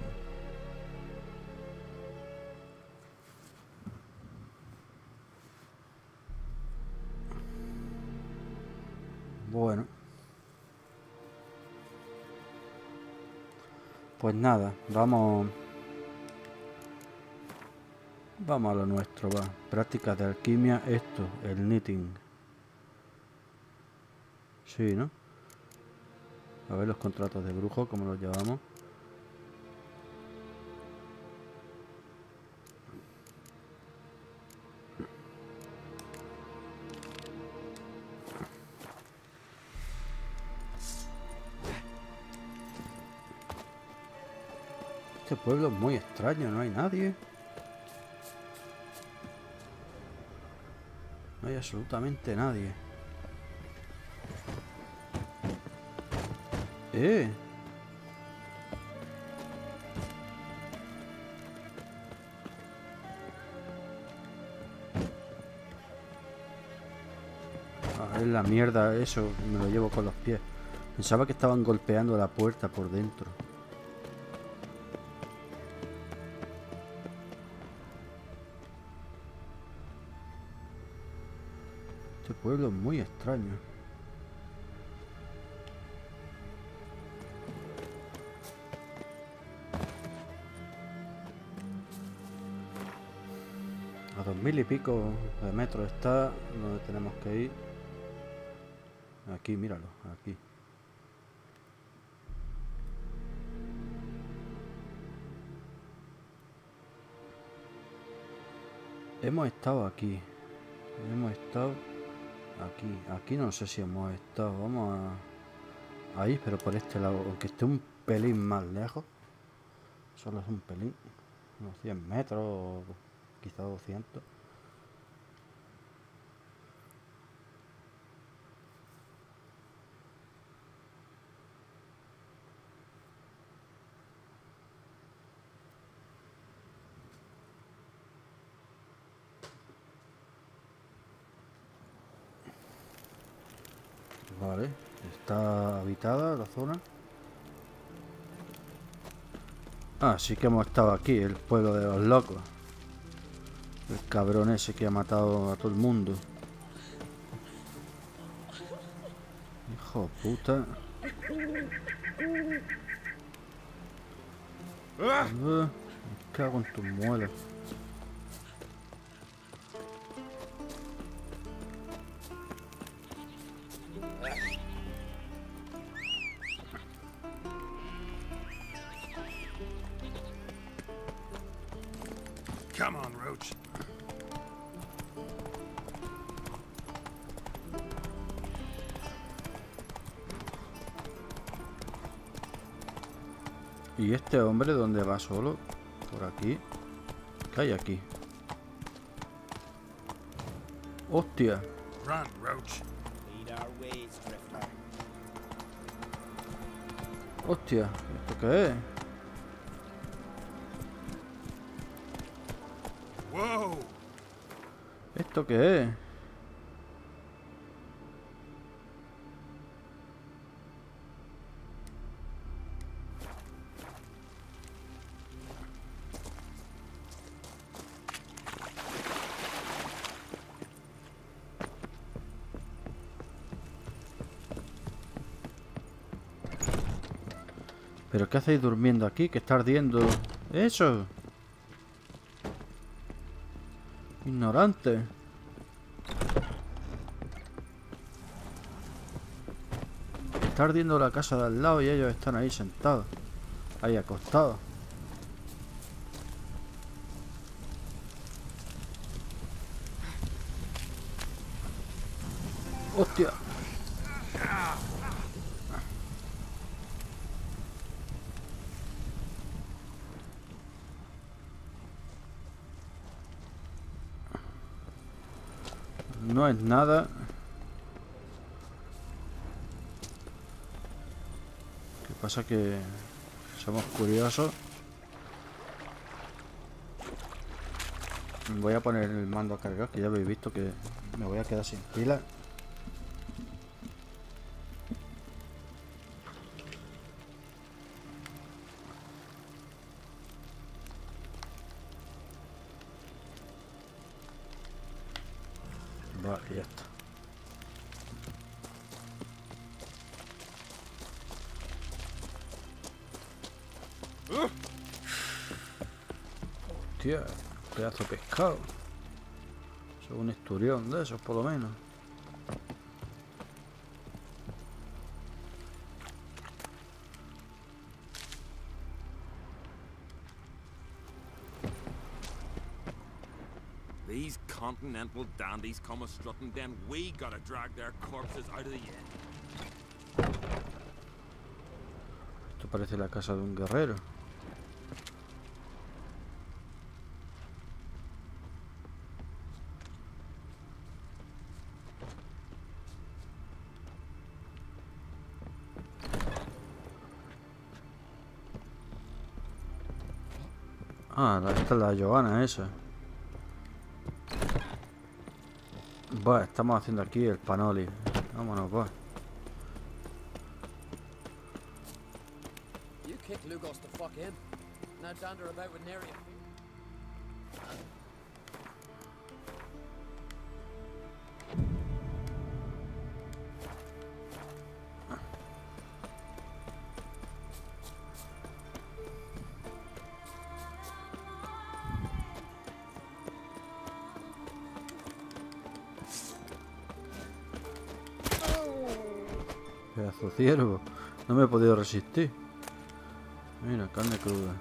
Bueno. Pues nada, vamos... Vamos a lo nuestro, va. Prácticas de alquimia, esto, el knitting. Sí, ¿no? A ver los contratos de brujo, cómo los llevamos. Este pueblo es muy extraño, no hay nadie. No hay absolutamente nadie. Eh. Ah, es la mierda eso, me lo llevo con los pies. Pensaba que estaban golpeando la puerta por dentro. Este pueblo es muy extraño. A dos mil y pico de metros está donde tenemos que ir. Aquí, míralo, aquí. Hemos estado aquí. Hemos estado aquí. Aquí no sé si hemos estado. Vamos a... Ahí, pero por este lado. Aunque esté un pelín más lejos. Solo es un pelín. Unos cien metros. Quizá doscientos. Vale, está habitada la zona. Ah, sí que hemos estado aquí, el pueblo de los locos. El cabrón ese que ha matado a todo el mundo. Hijo de puta. Uh, me cago en tus muelas. Come on, Roach. ¿Y este hombre dónde va solo? Por aquí. ¿Qué hay aquí? ¡Hostia! Run, Roach. ¡Hostia! ¿Esto qué es? Whoa. ¿Esto qué es? ¿Pero qué hacéis durmiendo aquí? Que está ardiendo. ¡Eso! Ignorante. Está ardiendo la casa de al lado y ellos están ahí sentados. Ahí acostados. ¡Hostia! No es nada. ¿Qué pasa? Que somos curiosos. Voy a poner el mando a cargar, que ya habéis visto que me voy a quedar sin pila. Vale, ya está. Hostia, pedazo de pescado. Eso es un esturión de esos, por lo menos. These continental dandies come a-strutting, then we gotta drag their corpses out of the inn. Esto parece la casa de un guerrero. Ah, esta es la Johanna esa. Bueno, estamos haciendo aquí el panoli. Vámonos, pues. You kick Lugos the fuck in. Now dander about with Neria. Pedazo de ciervo. No me he podido resistir. Mira, carne cruda.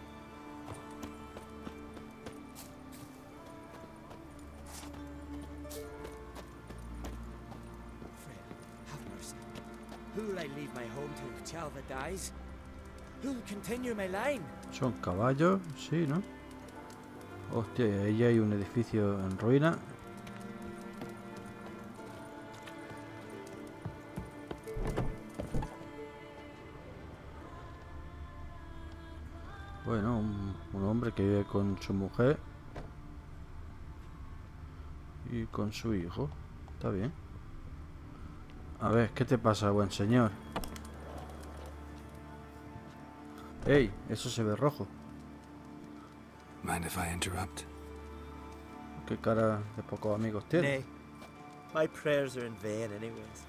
Have mercy. Who'll I leave my home to? Chalva dies. Who'll continue my line? Son caballos, sí, ¿no? Hostia, y ahí hay un edificio en ruina. Bueno, un, un hombre que vive con su mujer y con su hijo. Está bien. A ver, ¿qué te pasa, buen señor? Ey, eso se ve rojo. Mind if I interrupt? ¿Qué cara de pocos amigos tiene? Nay, my prayers are in vain anyways.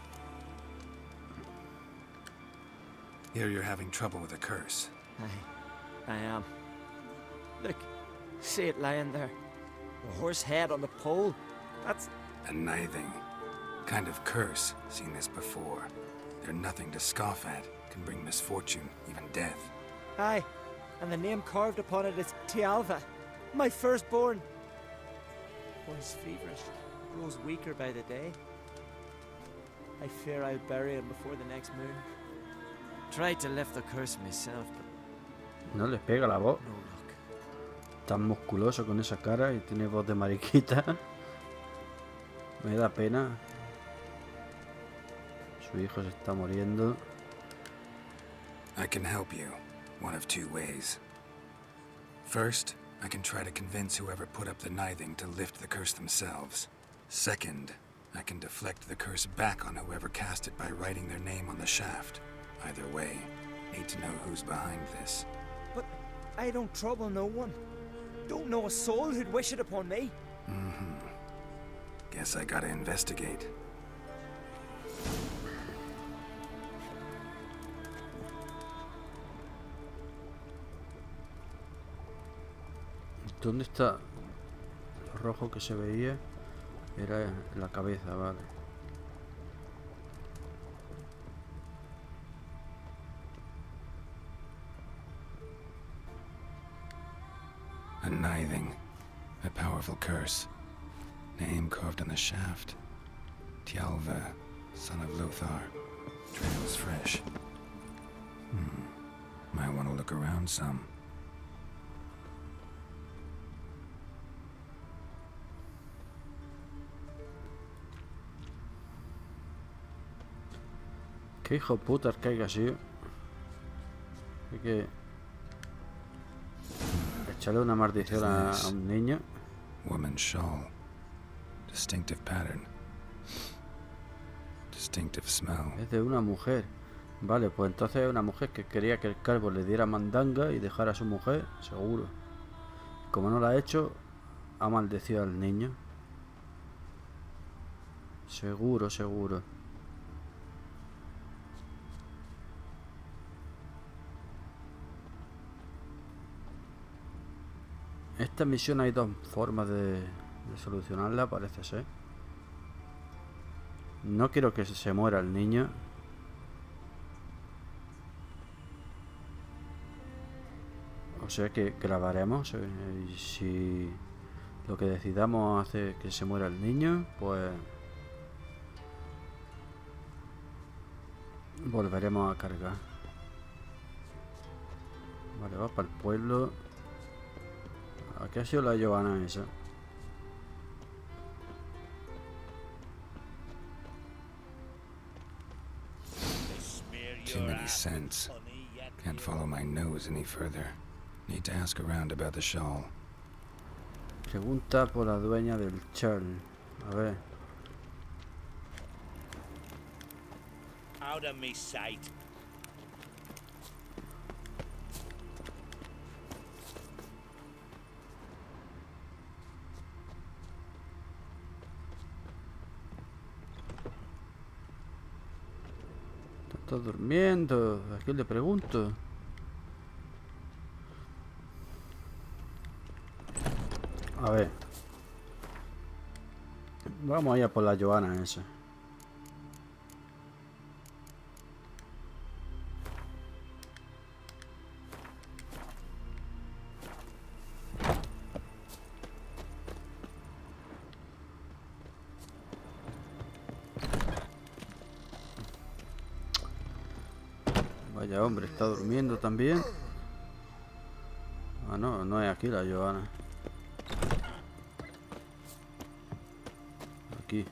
Here you're having trouble with a curse. Aye. I am. Look, see it lying there. A horse head on the pole. That's... A nithing. Kind of curse. Seen this before. They're nothing to scoff at. Can bring misfortune, even death. Aye, and the name carved upon it is Tialva, my firstborn. Boy's feverish, grows weaker by the day. I fear I'll bury him before the next moon. Tried to lift the curse myself, but... No les pega la voz. No luck. Tan musculoso con esa cara y tiene voz de mariquita. Me da pena. Su hijo se está muriendo. I can help you, one of two ways. First, I can try to convince whoever put up the nithing to lift the curse themselves. Second, I can deflect the curse back on whoever cast it by writing their name on the shaft. Either way, need to know who's behind this. But I don't trouble no one. Don't know a soul who'd wish it upon me. Mm-hmm. Guess I gotta investigate. ¿Dónde está? Lo rojo que se veía era en la cabeza, vale. A nithing. A powerful curse. Name carved on the shaft. Tialva, son of Lothar. Trails fresh. Hmm. Might want to look around some. Qué hijo puta que haya sido. Hay que echarle una maldición a, a un niño. Woman's shawl. Distinctive pattern. Distinctive smell. Es de una mujer. Vale, pues entonces es una mujer que quería que el calvo le diera mandanga y dejara a su mujer, seguro. Como no lo ha hecho, ha maldecido al niño. Seguro, seguro. Esta misión hay dos formas de, de solucionarla, parece ser. No quiero que se muera el niño. O sea que grabaremos. eh, Y si lo que decidamos hace que se muera el niño, pues volveremos a cargar. Vale, va para el pueblo. Aquí ha sido la Johanna esa. Too many scents. Can't follow my nose any further. Need to ask around about the shawl. Pregunta por la dueña del chal. A ver. Out of me sight. Está durmiendo. ¿A quién le pregunto? A ver. Vamos allá por la Johanna esa. Vaya hombre, está durmiendo también. Ah, no, no es aquí la Johanna. Aquí.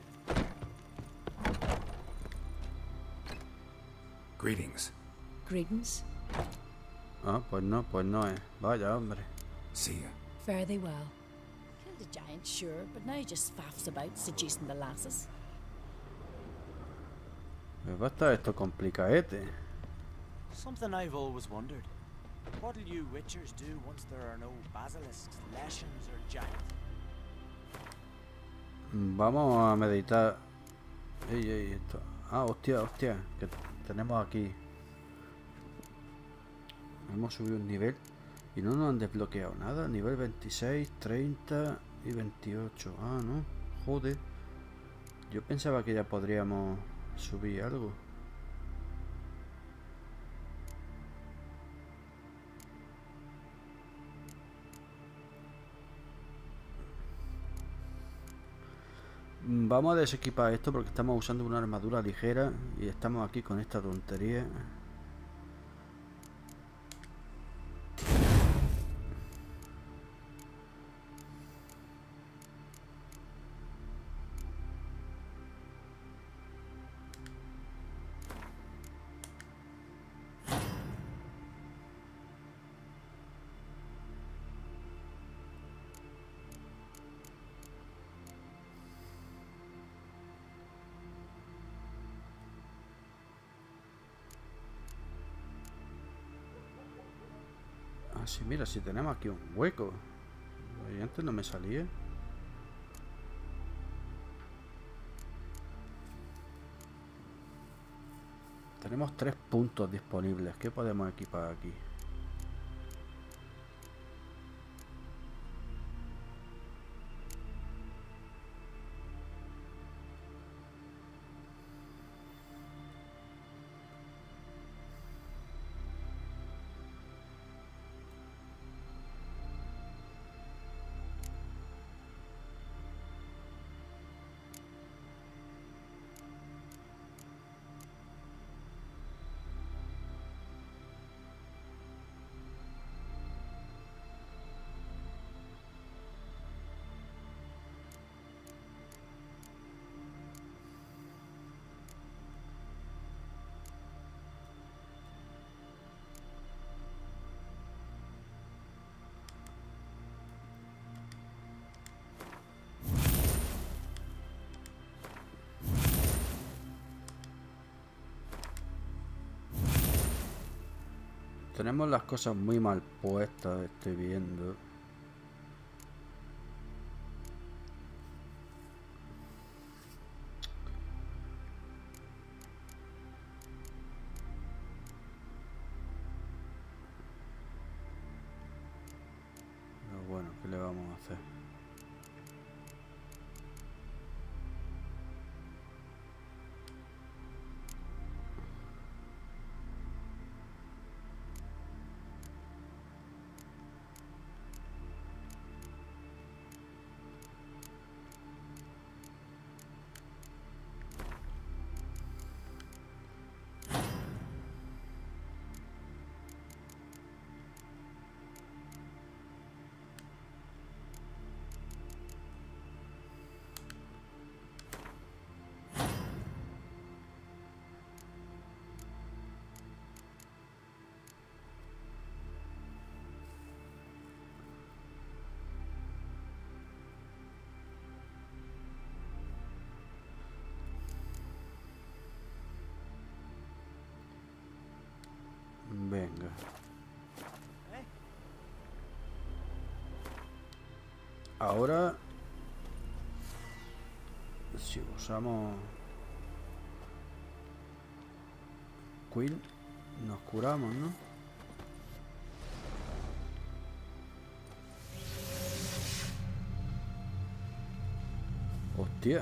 Greetings. Greetings. Ah, pues no, pues no es. Vaya hombre. See ya. Fare thee well. Killed a giant, sure, but now just faffs about seducing the lasses. Pues va a estar esto complicaete. Something I've always wondered. What'll you witchers do once there are no basilisks, leshens, or giants? Vamos a meditar. Ey, ey, esto. Ah, hostia, hostia. Que tenemos aquí. Hemos subido un nivel. Y no nos han desbloqueado nada. Nivel veintiséis, treinta y veintiocho. Ah, no. Joder. Yo pensaba que ya podríamos subir algo. Vamos a desequipar esto porque estamos usando una armadura ligera y estamos aquí con esta tontería. Ah, sí, mira, si tenemos aquí un hueco. Y antes no me salía. Tenemos tres puntos disponibles. ¿Qué podemos equipar aquí? Tenemos las cosas muy mal puestas, estoy viendo. Pero bueno, ¿qué le vamos vamos a hacer? Venga. Ahora, si usamos Queen, nos curamos, ¿no? Hostia.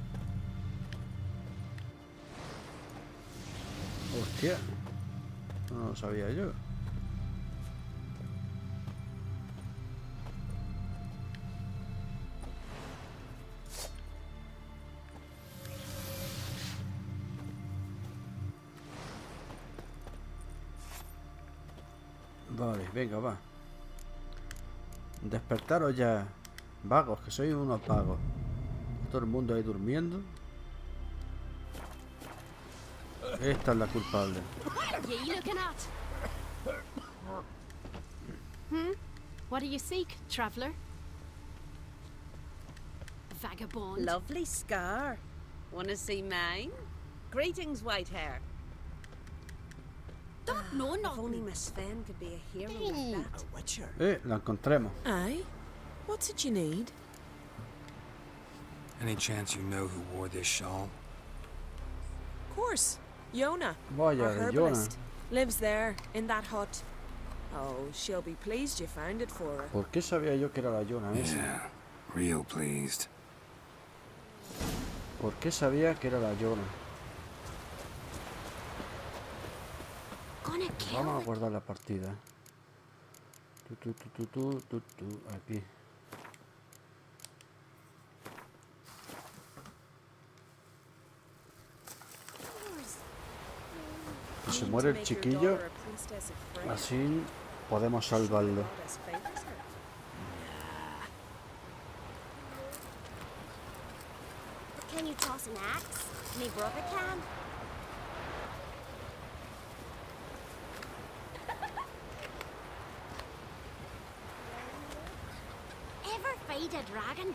Hostia. No lo sabía yo. Vale, venga, va. Despertaros ya, vagos, que sois unos vagos. Todo el mundo ahí durmiendo. Esta es la culpable. What are you looking at? Hmm? What do you seek, traveler? Vagabond. Lovely scar. Wanna see mine? Greetings, white hair. Don't know If nothing. only Miss Fenn could be a hero Hey. like that. A witcher. Eh, la encontremos. Aye? What's it you need? Any chance you know who wore this shawl? Of course. Yona, Vaya our de herbalist. Yona. Lives there, in that hut. Oh, she'll be pleased you found it for her. ¿Por qué sabía yo que era la Yona esa? Yeah, real pleased. ¿Por qué sabía que era la Yona? Gonna kill Vamos a guardar la partida. Tu, tu, tu, tu, tu, tu, tu, aquí. Que se muere el chiquillo, así podemos salvarlo. Can you toss an axe? Me brother can. Ever feed a dragon?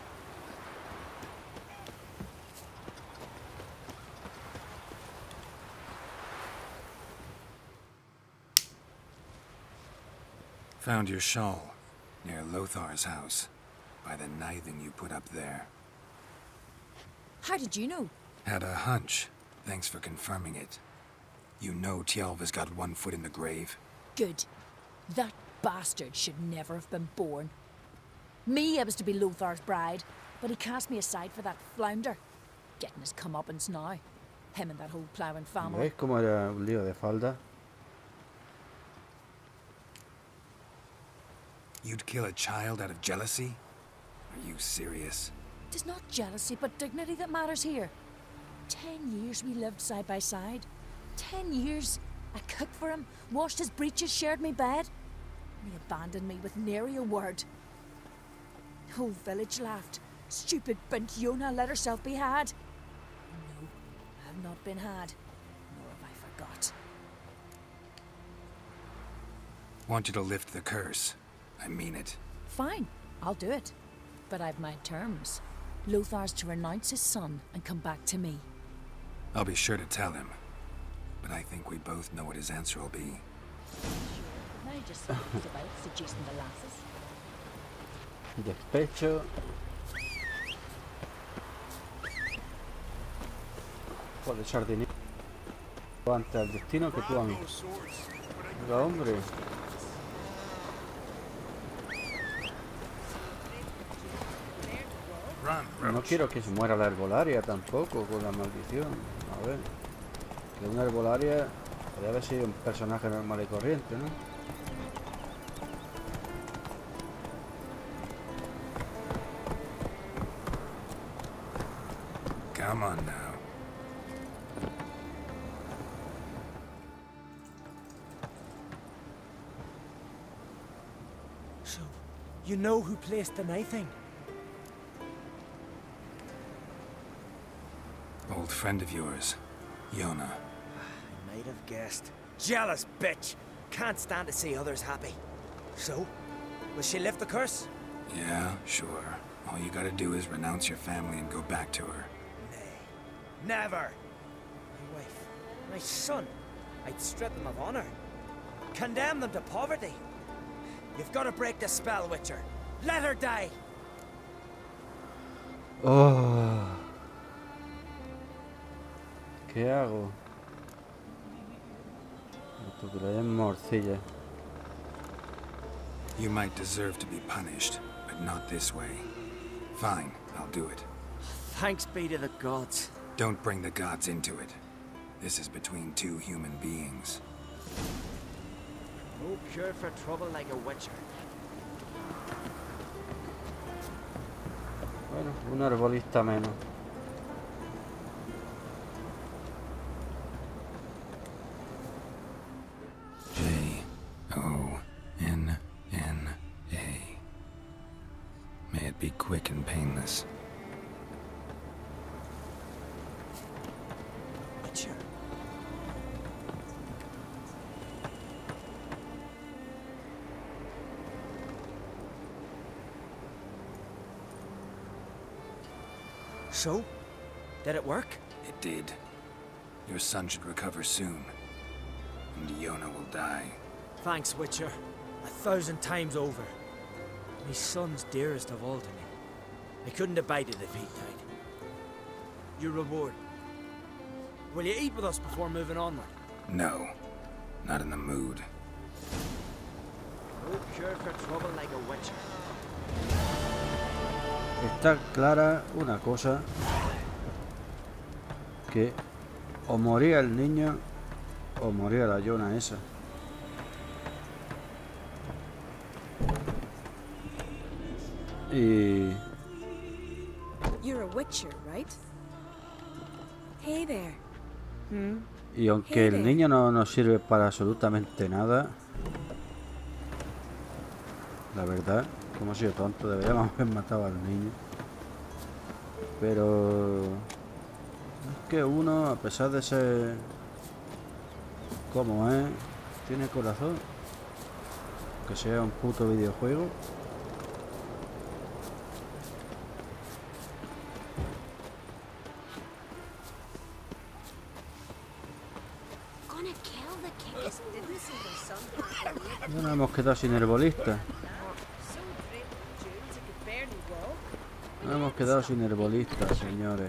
Found your shawl near Lothar's house by the nithing you put up there. How did you know? Had a hunch. Thanks for confirming it. You know Tjalva's got one foot in the grave. Good. That bastard should never have been born. Me, I was to be Lothar's bride, but he cast me aside for that flounder. Getting his comeuppance now. Him and that whole ploughing family. ¿Veis cómo era un lío de falda? You'd kill a child out of jealousy? Are you serious? It is not jealousy, but dignity that matters here. Ten years we lived side by side. Ten years. I cooked for him, washed his breeches, shared me bed. And he abandoned me with nary a word. The whole village laughed. Stupid bint Yona let herself be had. No, I have not been had. Nor have I forgot. Want you to lift the curse. I mean it. Fine, I'll do it. But I've my terms. Lothar's to renounce his son and come back to me. I'll be sure to tell him. But I think we both know what his answer will be. Now you just about seducing the lasses. Despecho. Joder, sardinero. Antes al destino que tú a mí. Venga, hombre. No quiero que se muera la herbolaria tampoco con la maldición. A ver. Que una herbolaria podría haber sido un personaje normal y corriente, ¿no? Come on now. So, you know who placed the knifing? Old friend of yours, Yona. I might have guessed. Jealous bitch! Can't stand to see others happy. So, will she lift the curse? Yeah, sure. All you gotta do is renounce your family and go back to her. Never! My wife, my son, I'd strip them of honor. Condemn them to poverty. You've got to break the spell, Witcher. Let her die! Oh. ¿Qué hago? Me tocaré en morcilla. You might deserve to be punished, but not this way. Fine, I'll do it. Thanks be to the gods. Don't bring the gods into it. This is between two human beings. No cure for trouble like a Witcher. Bueno, un arbolista menos. J O N N A. May it be quick and painless. Witcher. So? Did it work? It did. Your son should recover soon. And Yona will die. Thanks, Witcher. A thousand times over. My son's dearest of all to me. I couldn't abide it if he died. Your reward. Will you eat with us before moving onward? No. Not in the mood. No cure for trouble like a Witcher. Está clara una cosa, que o moría el niño o moría la Yona esa. Y You're a Witcher, right? Hey there. Hmm? y aunque el niño no nos sirve para absolutamente nada, la verdad, como he sido tonto, deberíamos haber matado al niño. Pero es que uno, a pesar de ser como es, tiene corazón. Que sea un puto videojuego. No nos hemos quedado sin herbolista. No hemos quedado sin herbolista, señores.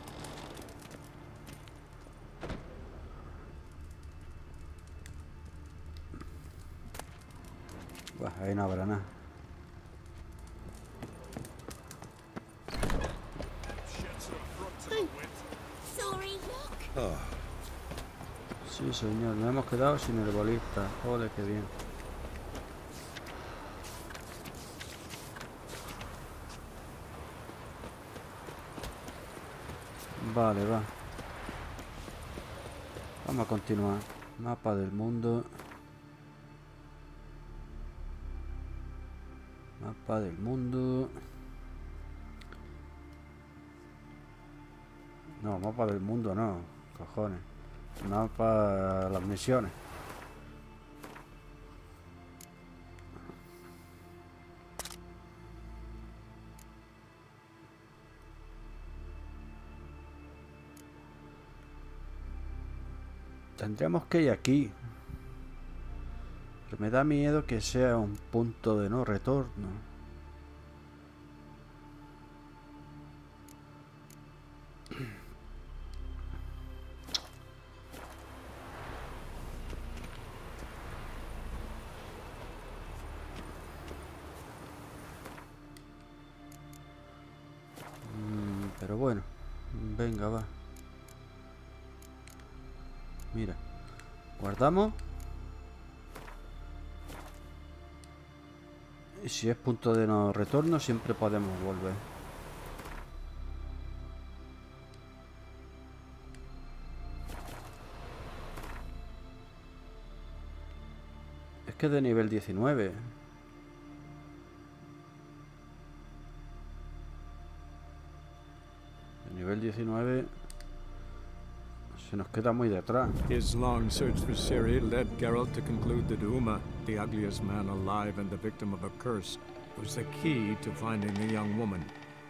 Buah, ahí no habrá nada. Sí, señor, nos hemos quedado sin herbolista. Joder, qué bien. Vale, va. Vamos a continuar. Mapa del mundo. Mapa del mundo. No, mapa del mundo no. Cojones. Mapa las misiones. Tendríamos que ir aquí. Pero me da miedo que sea un punto de no retorno. Mm. Pero bueno, venga, va. Mira, guardamos. Y si es punto de no retorno, siempre podemos volver. Es que es de nivel diecinueve. De nivel diecinueve se nos queda muy detrás. His long search for Ciri led Geralt to conclude that Uma, the ugliest man alive and the victim of a curse, was the key to finding the young woman.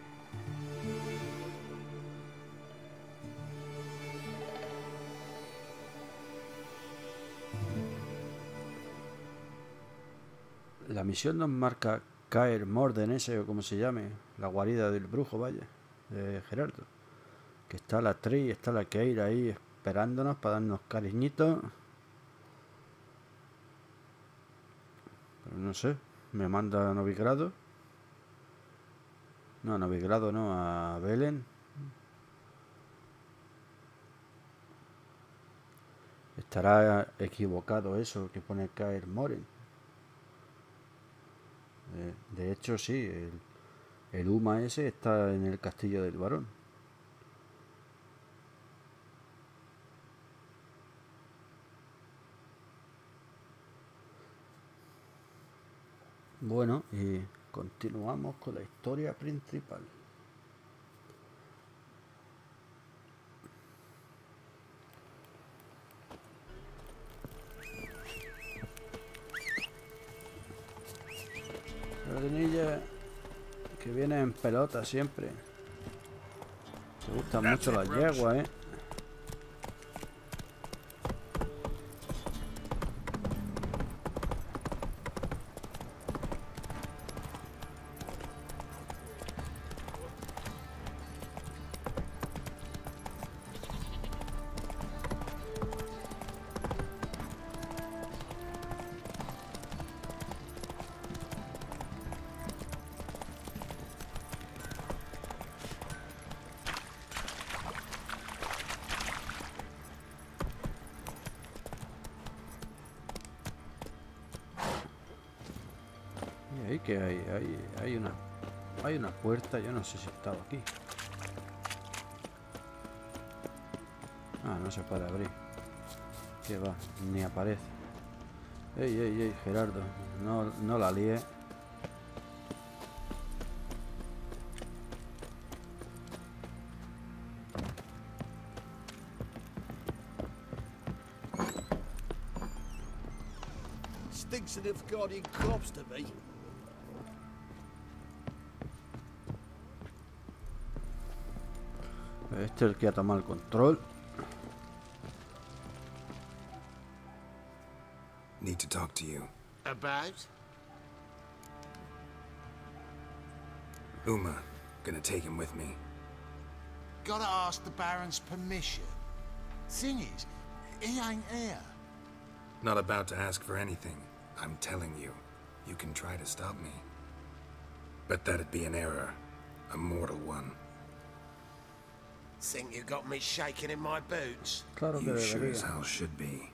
La misión nos marca Kaer Morden, ese o como se llame, la guarida del brujo, vaya, de Gerardo. Que está la Tri, está la Keira ahí esperándonos para darnos cariñitos. Pero no sé, me manda a Novigrado. No, a Novigrado no, a Belén. Estará equivocado eso que pone Kaer Morden. De, de hecho, sí, el, el Uma ese está en el castillo del varón. Bueno, y continuamos con la historia principal. Sardinilla que viene en pelota siempre. Te gustan mucho las yeguas, eh. Y ahí que hay, hay, hay una hay una puerta, yo no sé si estaba aquí. Ah, no se puede abrir. Que va, ni aparece. Ey, ey, ey, Gerardo, no, no la líe. Stinks of Nilfgaardian corpse to me. Este es el que ha tomado el control. Need to talk to you. About? Uma, gonna take him with me. Gotta ask the Baron's permission. Thing is, he ain't here. Not about to ask for anything. I'm telling you, you can try to stop me. But that'd be an error. A mortal one. Think you got me shaking in my boots? Claro que You sure debería. as hell should be.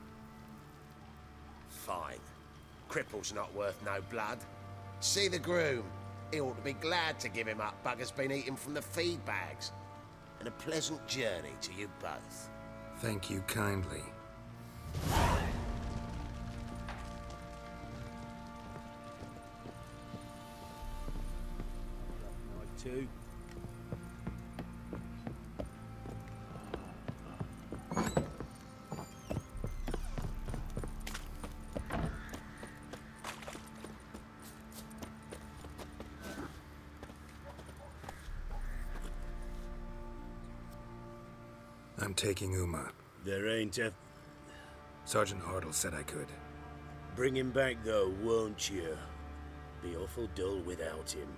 Fine. Cripple's not worth no blood. See the groom. He ought to be glad to give him up. Bugger's been eating from the feed bags. And a pleasant journey to you both. Thank you kindly. Two. I'm taking Uma. There ain't a... Sergeant Hartle said I could. Bring him back, though, won't you? Be awful dull without him.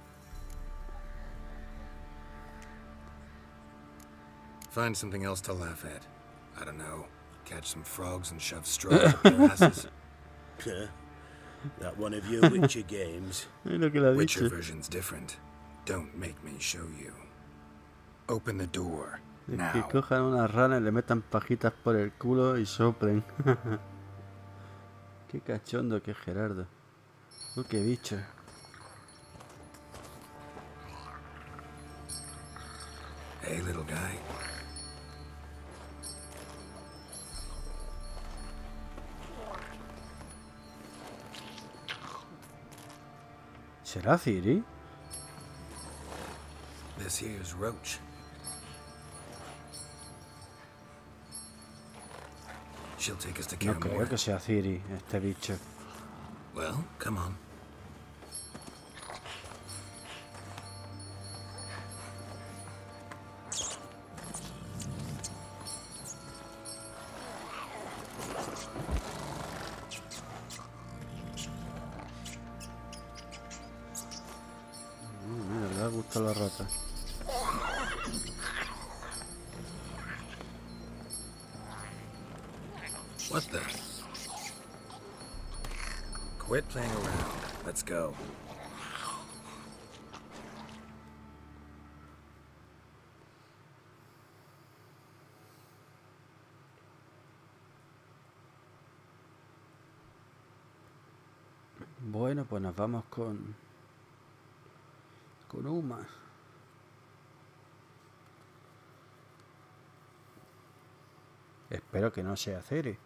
Find something else to laugh at. I don't know. Catch some frogs and shove straws up their asses. Huh? That one of your Witcher games? Es lo que le ha Witcher dicho. version's different. Don't make me show you. Open the door. Es Now. que cojan una rana y le metan pajitas por el culo y soplen. Qué cachondo que es Gerardo. Oh, qué bicho. Hey, little guy. ¿Será Ciri? This here's Roach. She'll take us to No Kaer creo Morhen. que sea Ciri, este bicho. Well, come on. Mm, mira, le da gusto a la rata. What the? Quit playing around. Let's go. Bueno, pues nos vamos con... con Uma. Espero que no sea Ciri.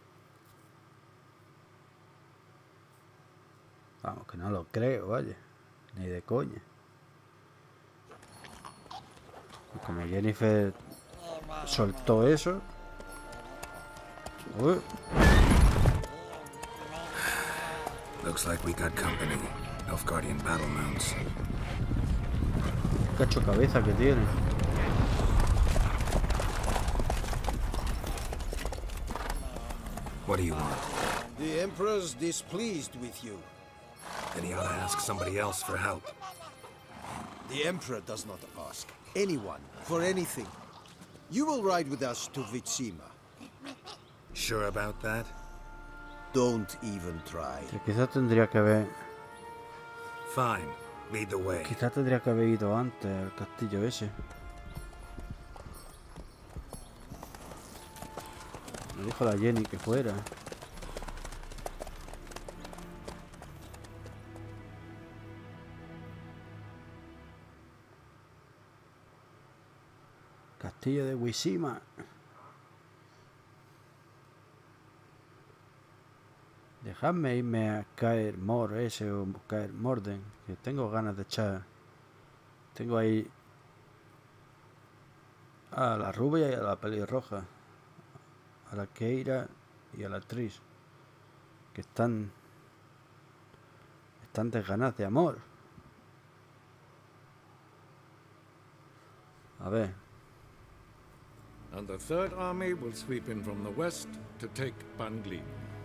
Vamos, que no lo creo, vaya. Ni de coña. Y como Jennifer soltó eso... Uy. Looks like we got company. Nilfgaardian battle mounts. Cacho cabeza que tiene. What do you want? The Emperor's displeased with you. Then he ought to ask somebody else for help. The Emperor does not ask anyone for anything. You will ride with us to Vitsima. Sure about that? Don't even try. Que quizás tendría que haber... Fine. Lead the way. Quizás tendría que haber ido antes al castillo ese. Me dijo la Jenny que fuera. Castillo de Vitsima. Dejadme irme a Kaer Mor ese o Kaer Morden, que tengo ganas de echar. Tengo ahí a la rubia y a la pelirroja, a la Keira y a la actriz, que están están de ganas de amor. A ver. And the Third Army will sweep in from the west to take Ban-Glin.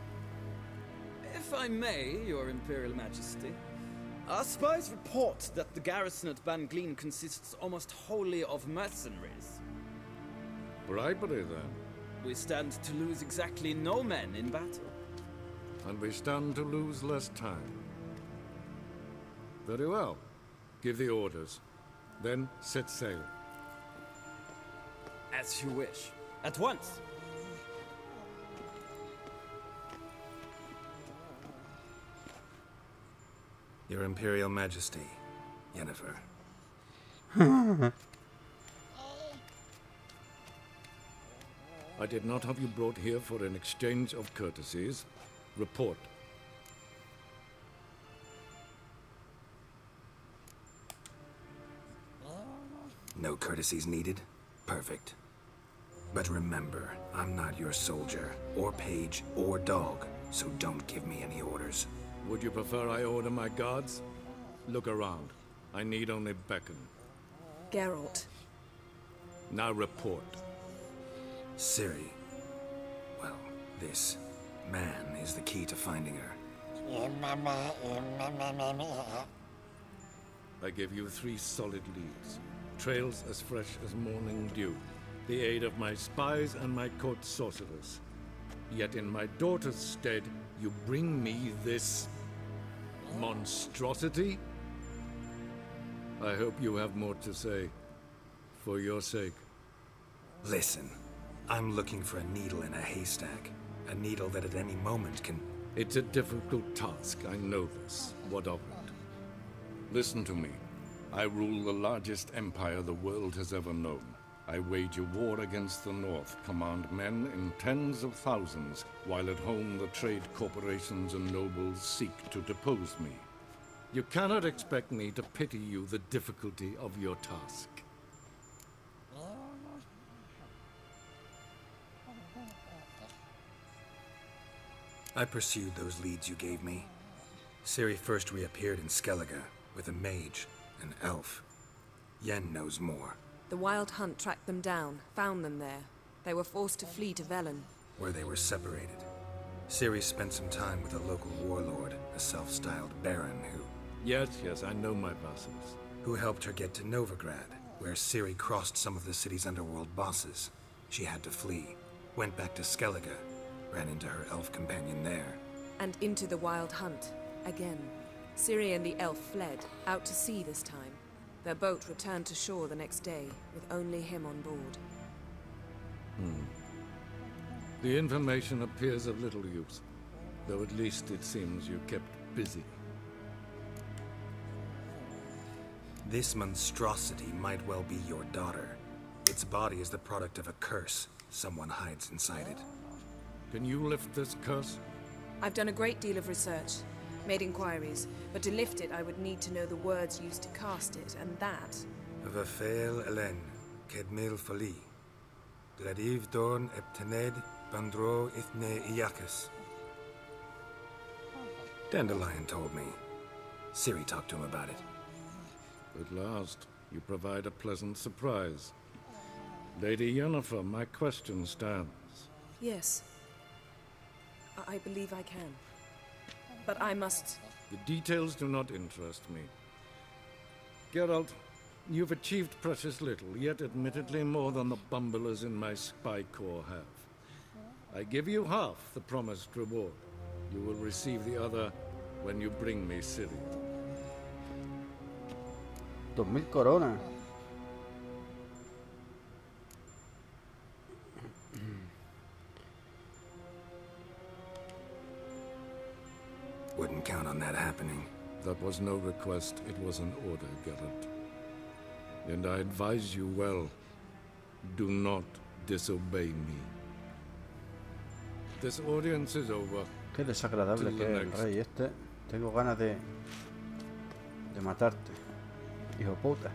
If I may, Your Imperial Majesty, our spies report that the garrison at Ban-Glin consists almost wholly of mercenaries. Bribery, then. We stand to lose exactly no men in battle. And we stand to lose less time. Very well. Give the orders. Then set sail. As you wish. At once. Your Imperial Majesty, Yennefer. I did not have you brought here for an exchange of courtesies. Report. No courtesies needed? Perfect. But remember, I'm not your soldier, or page, or dog, so don't give me any orders. Would you prefer I order my guards? Look around. I need only beckon. Geralt. Now report. Ciri. Well, this man is the key to finding her. I give you three solid leads. Trails as fresh as morning dew. The aid of my spies and my court sorcerers. Yet in my daughter's stead, you bring me this monstrosity? I hope you have more to say. for your sake. Listen, I'm looking for a needle in a haystack. A needle that at any moment can... It's a difficult task, I know this. What of it? Listen to me. I rule the largest empire the world has ever known. I wage a war against the North, command men in tens of thousands, while at home the trade corporations and nobles seek to depose me. You cannot expect me to pity you the difficulty of your task. I pursued those leads you gave me. Ciri first reappeared in Skellige with a mage, an elf. Yen knows more. The Wild Hunt tracked them down, found them there. They were forced to flee to Velen, where they were separated. Ciri spent some time with a local warlord, a self-styled baron who... Yes, yes, I know my vassals. Who helped her get to Novigrad, where Ciri crossed some of the city's underworld bosses. She had to flee, went back to Skellige, ran into her elf companion there. And into the Wild Hunt, again. Ciri and the elf fled, out to sea this time. Their boat returned to shore the next day, with only him on board. Hmm. The information appears of little use, though at least it seems you kept busy. This monstrosity might well be your daughter. Its body is the product of a curse. Someone hides inside it. Can you lift this curse? I've done a great deal of research, made inquiries, but to lift it I would need to know the words used to cast it, and that... Vafael Elen, Kedmil Fali, Gladiv Dorn Eptened Bandro Ithne Iacus. Dandelion told me. Ciri talked to him about it. At last, you provide a pleasant surprise. Lady Yennefer, my question stands. Yes. I, I believe I can. But I must... The details do not interest me. Geralt, you've achieved precious little, yet admittedly more than the bumblers in my spy corps have. I give you half the promised reward. You will receive the other when you bring me Ciri. Dos mil coronas. Wouldn't count on that happening. That was no request, it was an order, Geralt. And I advise you well, do not disobey me. This audience is over. Qué desagradable que es el rey este. Tengo ganas de... de matarte. Hijo puta.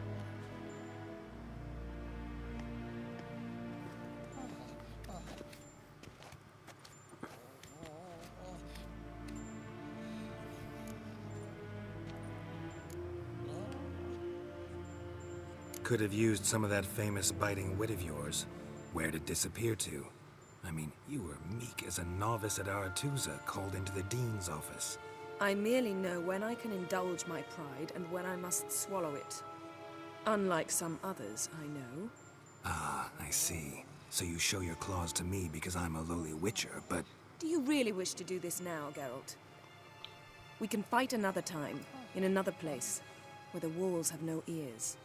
Could have used some of that famous biting wit of yours. Where'd it disappear to? I mean, you were meek as a novice at Aretuza called into the Dean's office. I merely know when I can indulge my pride and when I must swallow it. Unlike some others, I know. Ah, I see. So you show your claws to me because I'm a lowly witcher, but... Do you really wish to do this now, Geralt? We can fight another time, in another place, where the walls have no ears.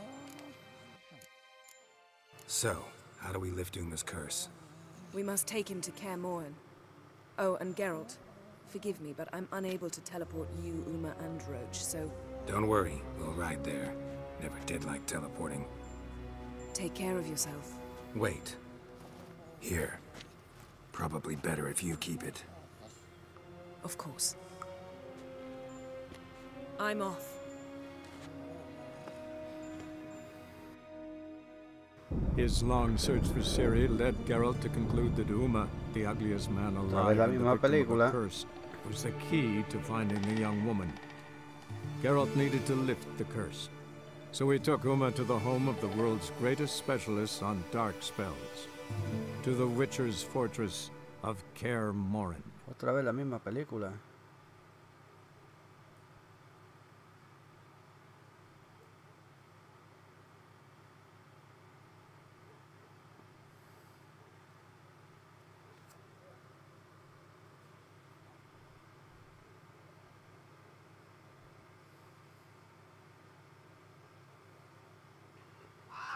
So, how do we lift Uma's curse? We must take him to Kaer Morhen. Oh, and Geralt, forgive me, but I'm unable to teleport you, Uma, and Roach, so... Don't worry, we'll ride there. Never did like teleporting. Take care of yourself. Wait. Here. Probably better if you keep it. Of course. I'm off. His long search for Ciri led Geralt to conclude that Uma, the ugliest man alive and the victim of a curse, was the key to finding the young woman. Geralt needed to lift the curse, so he took Uma to the home of the world's greatest specialist on dark spells, to the Witcher's fortress of Kaer Morhen. Otra vez la misma película.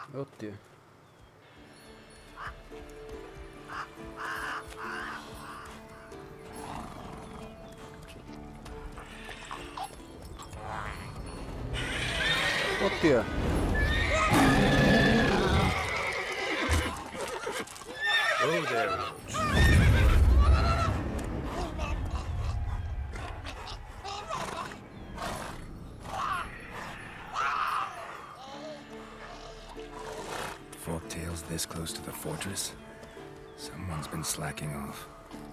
Hostia. Hostia. Oh, there. Forktail's this close to the fortress? Someone's been slacking off.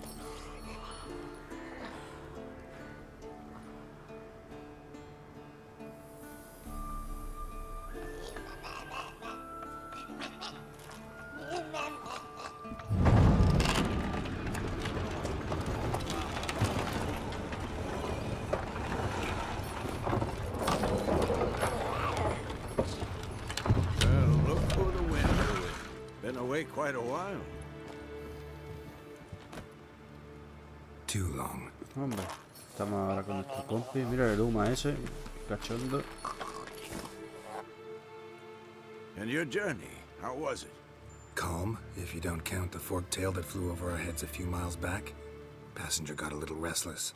Quite a while. Too long. Hombre, estamos ahora con nuestro compi. Mira el Uma ese, cachondo. And your journey, how was it? Calm, if you don't count the forktail that flew over our heads a few miles back. Passenger got a little restless.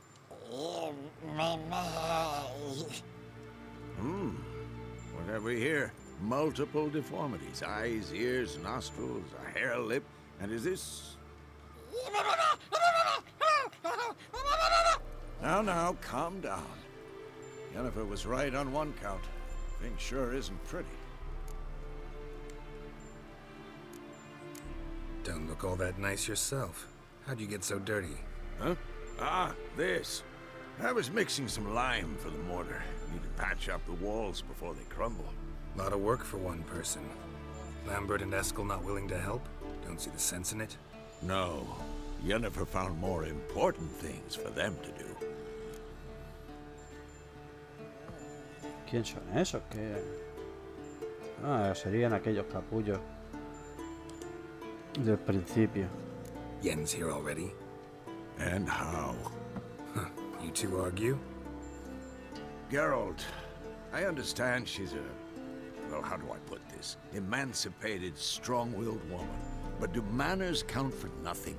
Hmm. What have we here? Multiple deformities. Eyes, ears, nostrils, a hair lip. And is this... Now, now, calm down. Yennefer was right on one count. Thing sure isn't pretty. Don't look all that nice yourself. How'd you get so dirty? Huh? Ah, this. I was mixing some lime for the mortar. Need to patch up the walls before they crumble. Lot of work for one person. Lambert and Eskel not willing to help? Don't see the sense in it? No. Yennefer found more important things for them to do. ¿Quién son esos? ¿Qué? Ah, serían aquellos capullos del principio. Yen's here already? And how? Huh. You two argue? Geralt, I understand she's a... Well, how do I put this? Emancipated, strong-willed woman. But do manners count for nothing?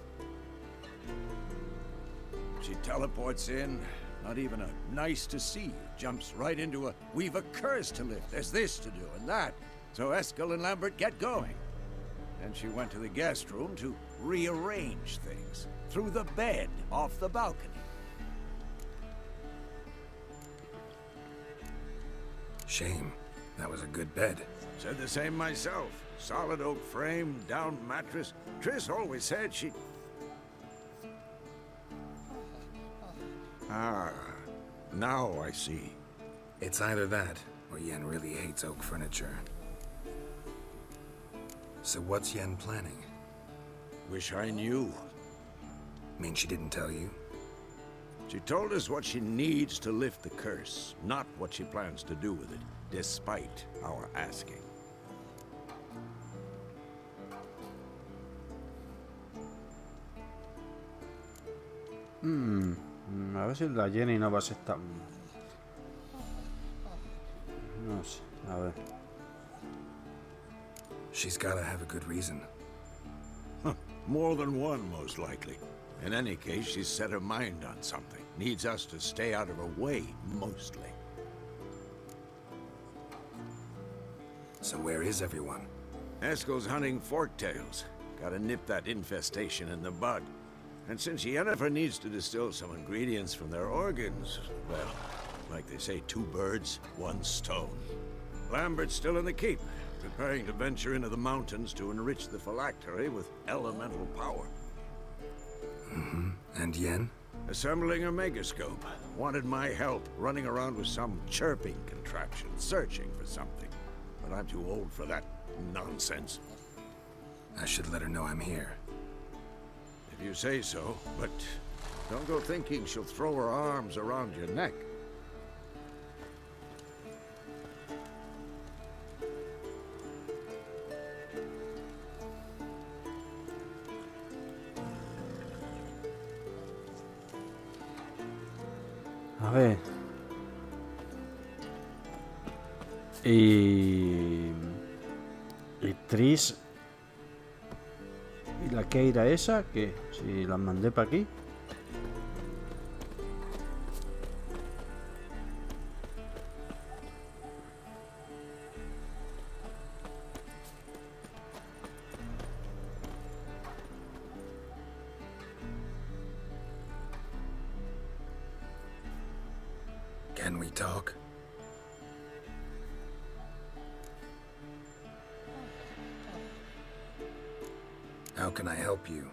She teleports in, not even a nice to see you. Jumps right into a, we've a curse to lift, there's this to do and that. So Eskel and Lambert get going. Then she went to the guest room to rearrange things. Through the bed, off the balcony. Shame. That was a good bed. Said the same myself. Solid oak frame, down mattress. Triss always said she... Ah, now I see. It's either that, or Yen really hates oak furniture. So what's Yen planning? Wish I knew. Mean she didn't tell you? She told us what she needs to lift the curse, not what she plans to do with it, despite our asking. Hmm, a ver si la Jenny no va a ser tan... No sé, a ver. She's gotta have a good reason. Huh, more than one, most likely. In any case, she's set her mind on something. Needs us to stay out of her way, mostly. So where is everyone? Eskel's hunting forktails. Gotta nip that infestation in the bud. And since Yennefer needs to distill some ingredients from their organs, well, like they say, two birds, one stone. Lambert's still in the keep, preparing to venture into the mountains to enrich the phylactery with elemental power. Mm-hmm. And Yen? Assembling a megascope. Wanted my help, running around with some chirping contraption, searching for something. But I'm too old for that nonsense. I should let her know I'm here. If you say so, but don't go thinking she'll throw her arms around your neck. A ver. Y... Tris y la Keira esa, que si las mandé para aquí. Can we talk? How can I help you?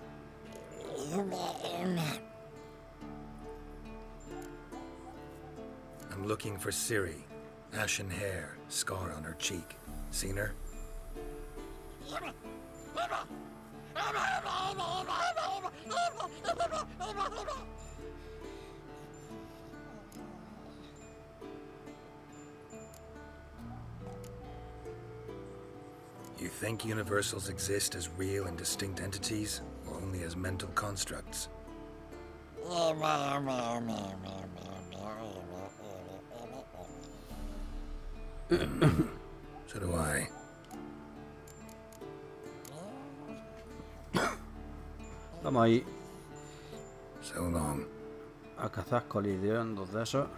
I'm looking for Ciri. Ashen hair, scar on her cheek. Seen her? You think universals exist as real and distinct entities, or only as mental constructs? So do I. Vamos ahí. So long. A cazar colidión, dos de esos.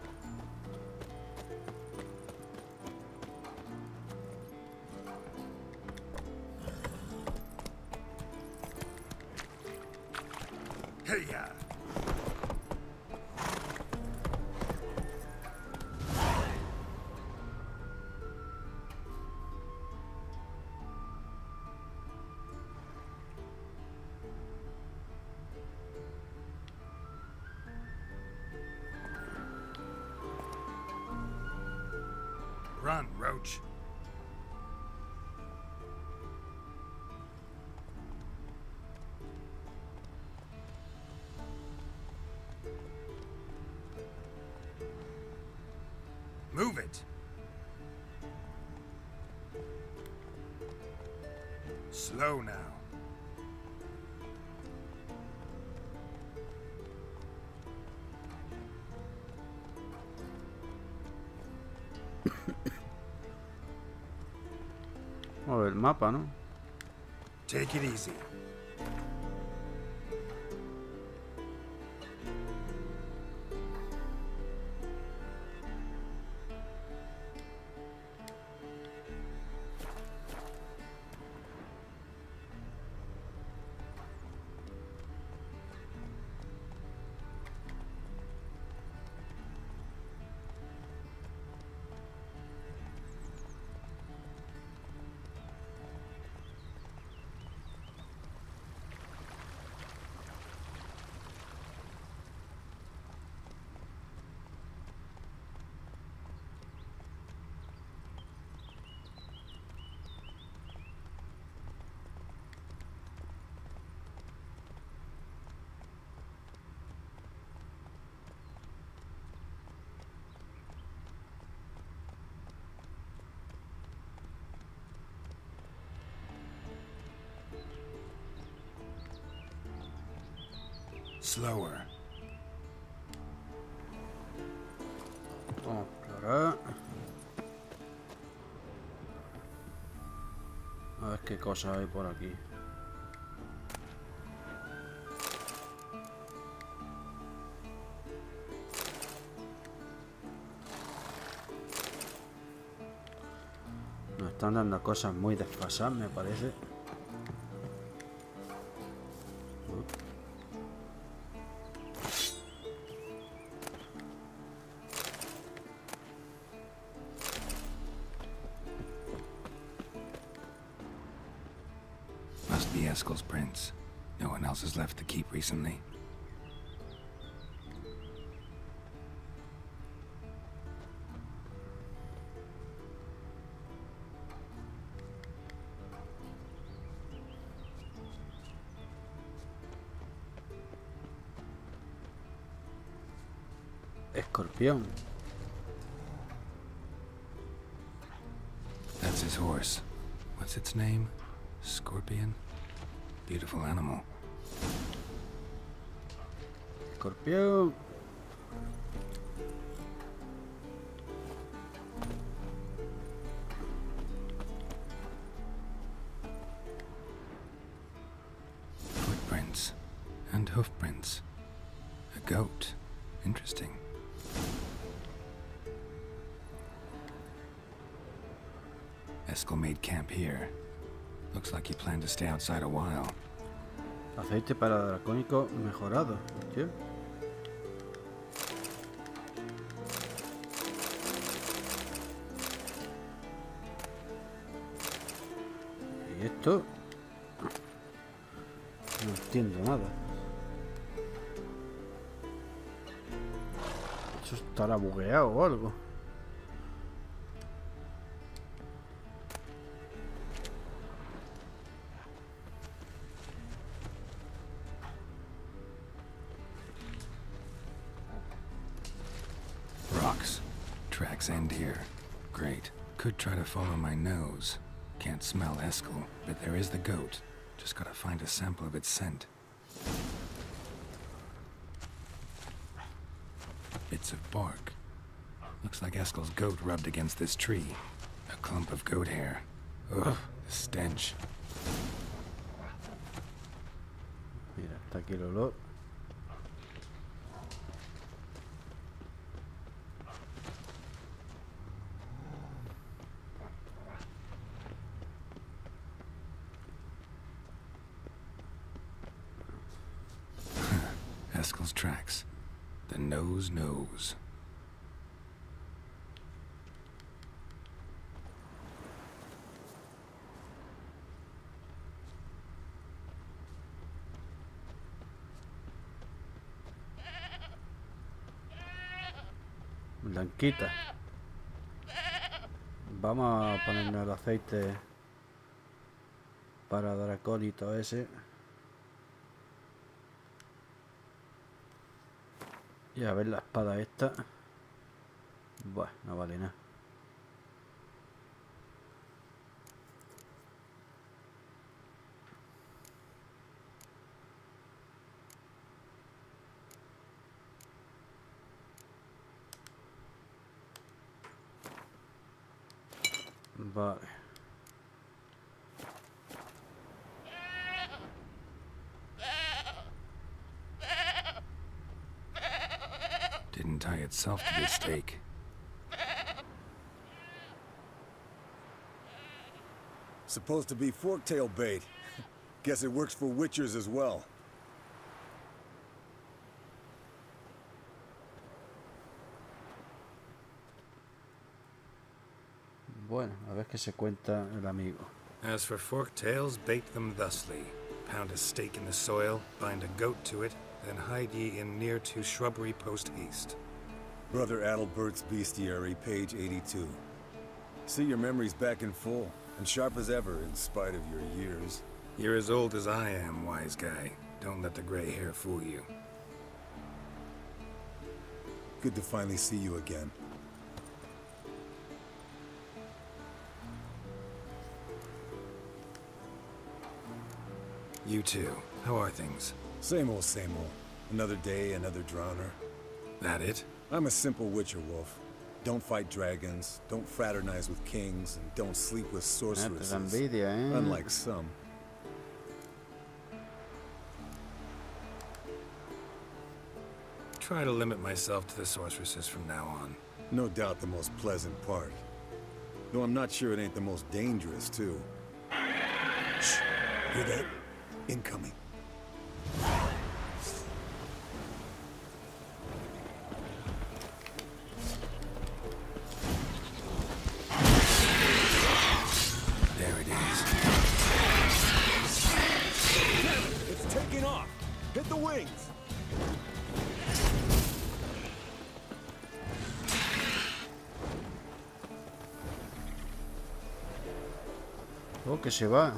Run, Roach. Move it. Slow now. A ver el mapa, ¿no? Take it easy. Slower. Vamos a explorar. A ver qué cosas hay por aquí. Nos están dando cosas muy desfasadas, me parece. Must be Eskel's prints. No one else has left the keep recently. Escorpión. That's his horse. What's its name? Scorpion? Beautiful animal. Escorpión. ruins. A goat. Interesting. Eskel made camp here. Looks like he planned to stay outside a while. Aceite para dracónico mejorado. ¿Qué? ¿Y esto? No entiendo nada. ¿Eso estará bugueado o algo? Rocks. Tracks end here. Great. Could try to follow my nose. Can't smell Eskel, but there is the goat. Just gotta find a sample of its scent. Bits of bark. Looks like Eskel's goat rubbed against this tree. A clump of goat hair. Ugh, the stench. Mira, está aquí el olor. Eskel's tracks. The nose knows. Blanquita. Vamos a ponernos el aceite para dracónito ese. Y a ver la espada esta. Buah, no vale nada. Vale. Didn't tie itself to this stake. Supposed to be forktail bait. Guess it works for witchers as well. Bueno, a ver qué se cuenta el amigo. As for forktails, bait them thusly. Pound a stake in the soil, bind a goat to it, then hide ye in near to shrubbery post haste. Brother Adalbert's Bestiary, page eighty-two. See, your memory's back in full, and sharp as ever in spite of your years. You're as old as I am, wise guy. Don't let the gray hair fool you. Good to finally see you again. You too. How are things? Same old, same old. Another day, another drowner. That it? I'm a simple witcher, Wolf. Don't fight dragons, don't fraternize with kings, and don't sleep with sorceresses. Envidia, eh? Unlike some. Try to limit myself to the sorceresses from now on. No doubt the most pleasant part. Though I'm not sure it ain't the most dangerous, too. Shh! Hear that? Incoming. There it is. It's taking off! Hit the wings! Oh, que se va.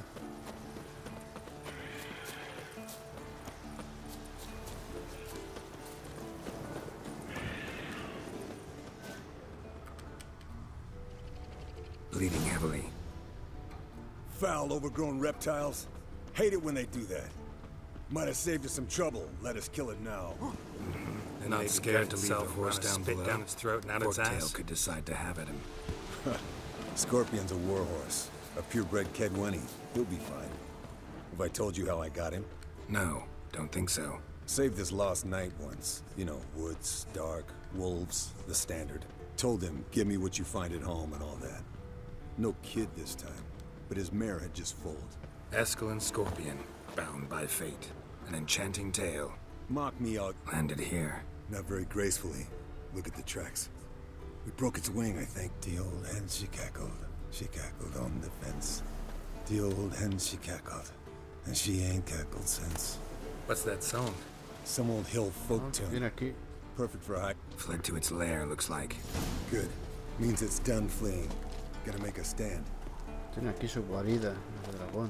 Bleeding heavily. Foul, overgrown reptiles. Hate it when they do that. Might have saved us some trouble. Let us kill it now. They're not scared to leave the horse down below. Down its throat and out its ass. Could decide to have at him. Scorpion's a warhorse. A purebred Kedwenny. He'll be fine. Have I told you how I got him? No, don't think so. Saved this lost knight once. You know, woods, dark, wolves, the standard. Told him, give me what you find at home and all that. No kid this time, but his mare had just foaled. Eskel Scorpion, bound by fate. An enchanting tale. Mock me out. Landed here. Not very gracefully. Look at the tracks. We broke its wing, I think. The old hen, she cackled. She cackled on the fence. The old hen, she cackled. And she ain't cackled since. What's that song? Some old hill folk Oh, tune. viene aquí. Perfect for high. Fled to its lair, looks like. Good. Means it's done fleeing. Gonna make a stand. Tiene aquí su guarida, el dragón.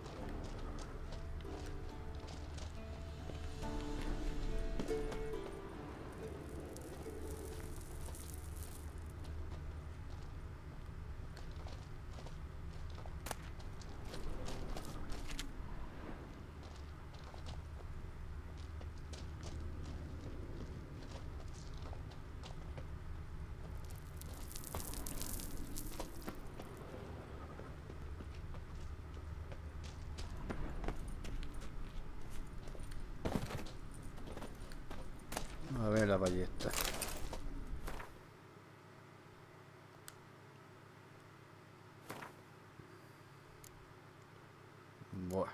A ver la ballesta. Buah.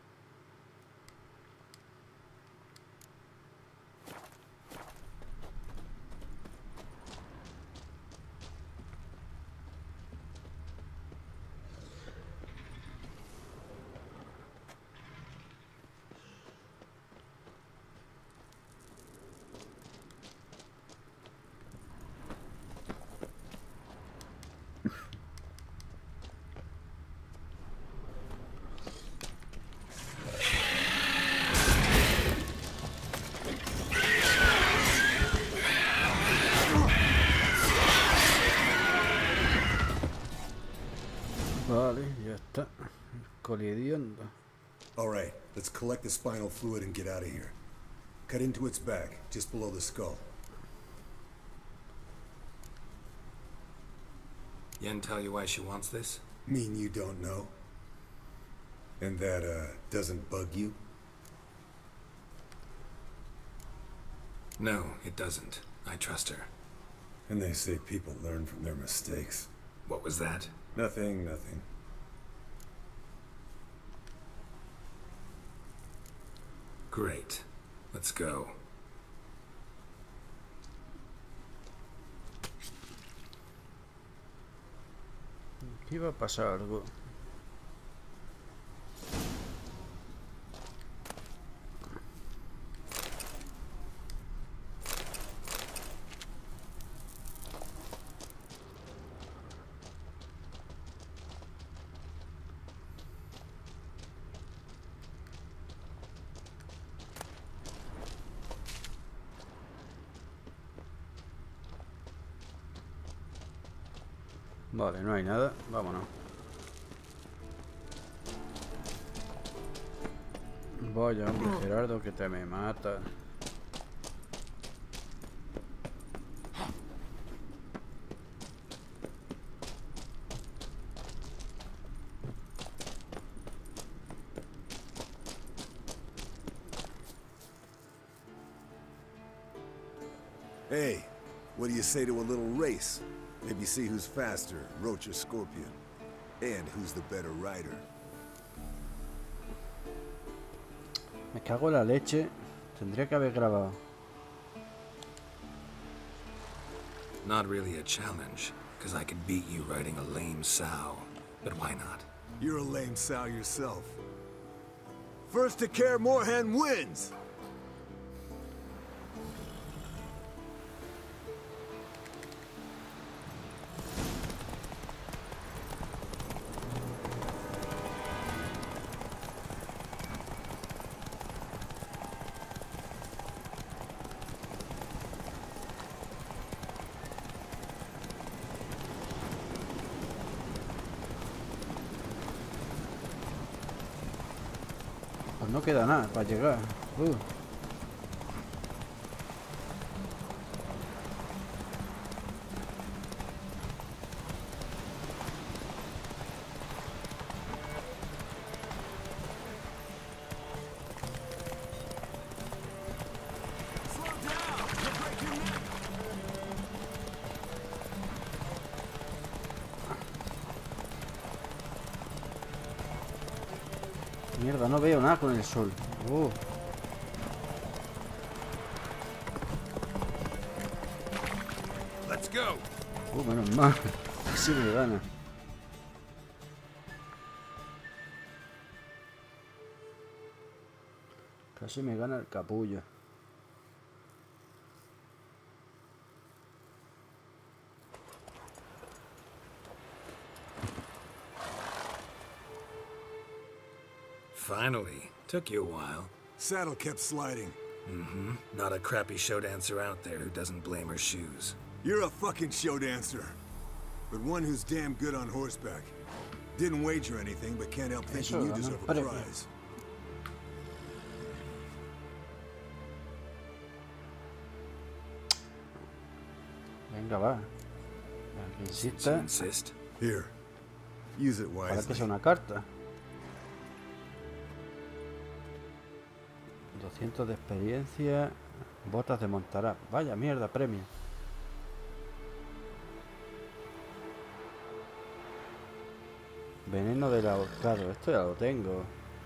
Vale, ya está. Colidiendo. All right, let's collect the spinal fluid and get out of here. Cut into its back, just below the skull. Yen tell you why she wants this? Mean you don't know? And that, uh, doesn't bug you? No, it doesn't. I trust her. And they say people learn from their mistakes. What was that? Nothing, nothing. Great. Let's go. Aquí va a pasar algo. Vale, no hay nada. Vámonos. Vaya, hombre, Gerardo, que te me mata. Hey, what do you say to a little race? Maybe see who's faster, Roach or Scorpion. And who's the better rider. Me cago en la leche. Tendría que haber grabado. Not really a challenge, because I could beat you riding a lame sow. But why not? You're a lame sow yourself. First to Kaer Morhen wins! Pues no queda nada para llegar. Uh. Mierda, no veo nada con el sol. Oh. Let's go. Oh, menos mal. Así me gana. Casi me gana el capullo. Finally. Took you a while. Saddle kept sliding. Mm-hmm. Not a crappy show dancer out there who doesn't blame her shoes. You're a fucking show dancer. But one who's damn good on horseback. Didn't wager anything, but can't help thinking you deserve a prize. Venga, va. Que insista. Insist. Here. Use it wisely. Para que sea una carta. doscientos de experiencia. Botas de montará. Vaya mierda, premio. Veneno del ahorcado. Esto ya lo tengo.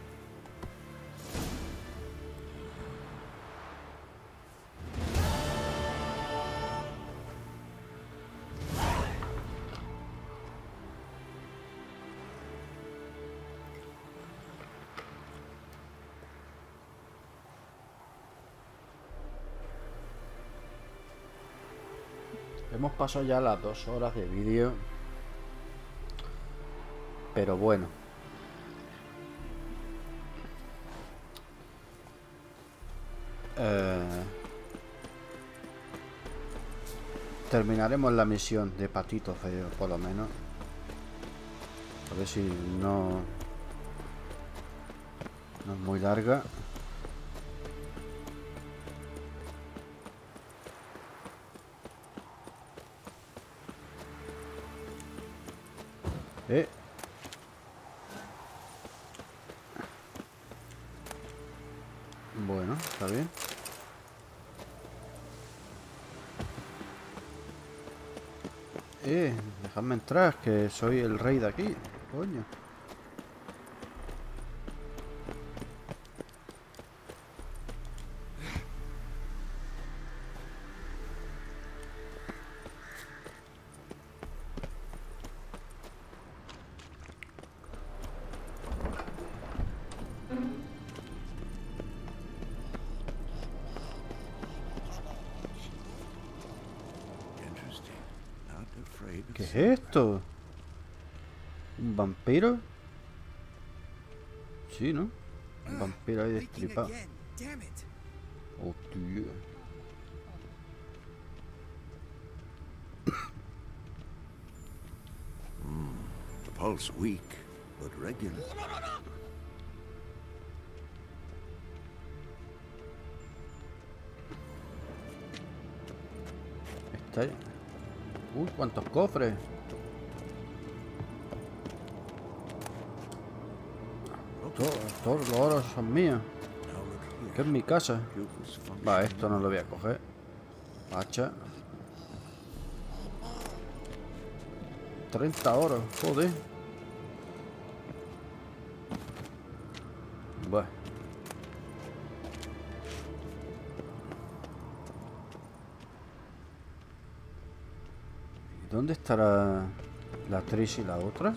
Hemos pasado ya las dos horas de vídeo. Pero bueno. Eh, terminaremos la misión de Patito Feo, por lo menos. A ver si no... No es muy larga. Eh. Bueno, está bien. Eh, dejadme entrar, que soy el rey de aquí. Coño. ¿Qué es esto? ¿Un vampiro? Sí, ¿no? Un vampiro ahí destripado. Oh, tío. Mm, pulse weak, but regular. Está ahí. Uy, cuántos cofres. Todos, todos los oros son míos. Que es mi casa. Va, esto no lo voy a coger. Hacha. treinta oros, joder. Bueno. ¿Dónde estará la Trish y la otra?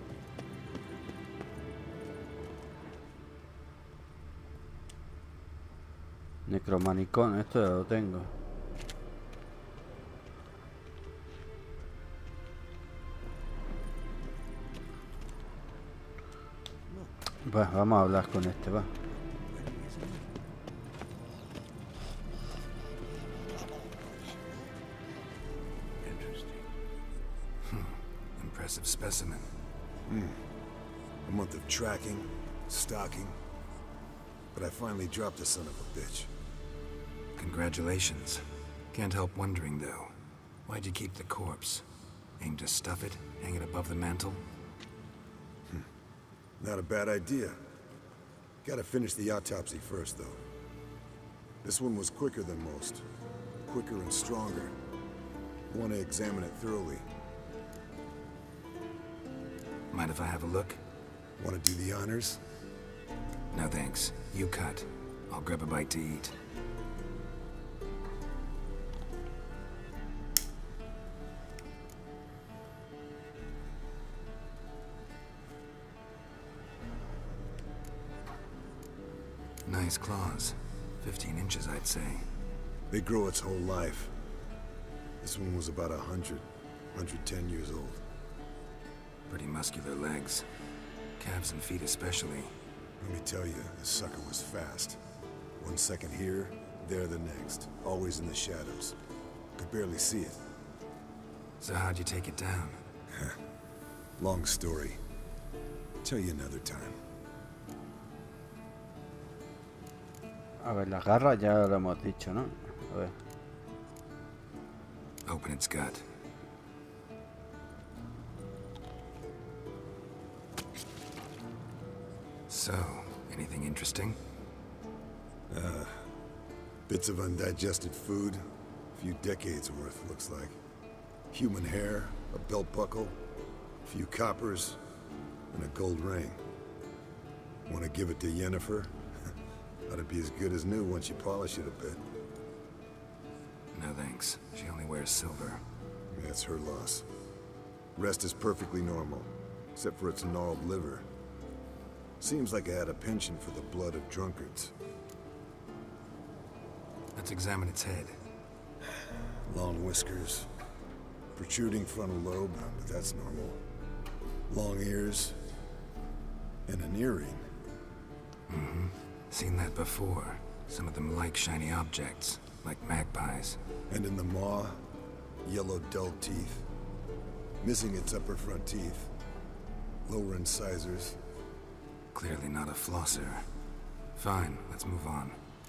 Necromanicón, esto ya lo tengo. Bueno, vamos a hablar con este, va. Impressive specimen. Hmm. A month of tracking, stalking, but I finally dropped the son of a bitch. Congratulations. Can't help wondering, though. Why'd you keep the corpse? Aim to stuff it? Hang it above the mantle? Hmm. Not a bad idea. Gotta finish the autopsy first, though. This one was quicker than most. Quicker and stronger. Want to examine it thoroughly. Mind if I have a look? Want to do the honors? No thanks. You cut. I'll grab a bite to eat. Nice claws. Fifteen inches, I'd say. They grow its whole life. This one was about a hundred, hundred ten years old. Pretty muscular legs. Calves and feet especially. Let me tell you, this sucker was fast. One second here, there the next. Always in the shadows. Could barely see it. So how'd you take it down? Long story. Tell you another time. A ver, las garras ya lo hemos dicho, ¿no? A ver. Open its gut. So, anything interesting? Uh, bits of undigested food. A few decades worth, looks like. Human hair, a belt buckle, a few coppers, and a gold ring. Want to give it to Yennefer? Ought to be as good as new once you polish it a bit. No thanks. She only wears silver. That's her loss. Rest is perfectly normal, except for its gnarled liver. Seems like I had a penchant for the blood of drunkards. Let's examine its head. Long whiskers. Protruding frontal lobe, but that's normal. Long ears. And an earring. Mm-hmm. Seen that before. Some of them like shiny objects, like magpies. And in the maw, yellow dull teeth. Missing its upper front teeth. Lower incisors. Clearly not a flosser. Fine, let's move on.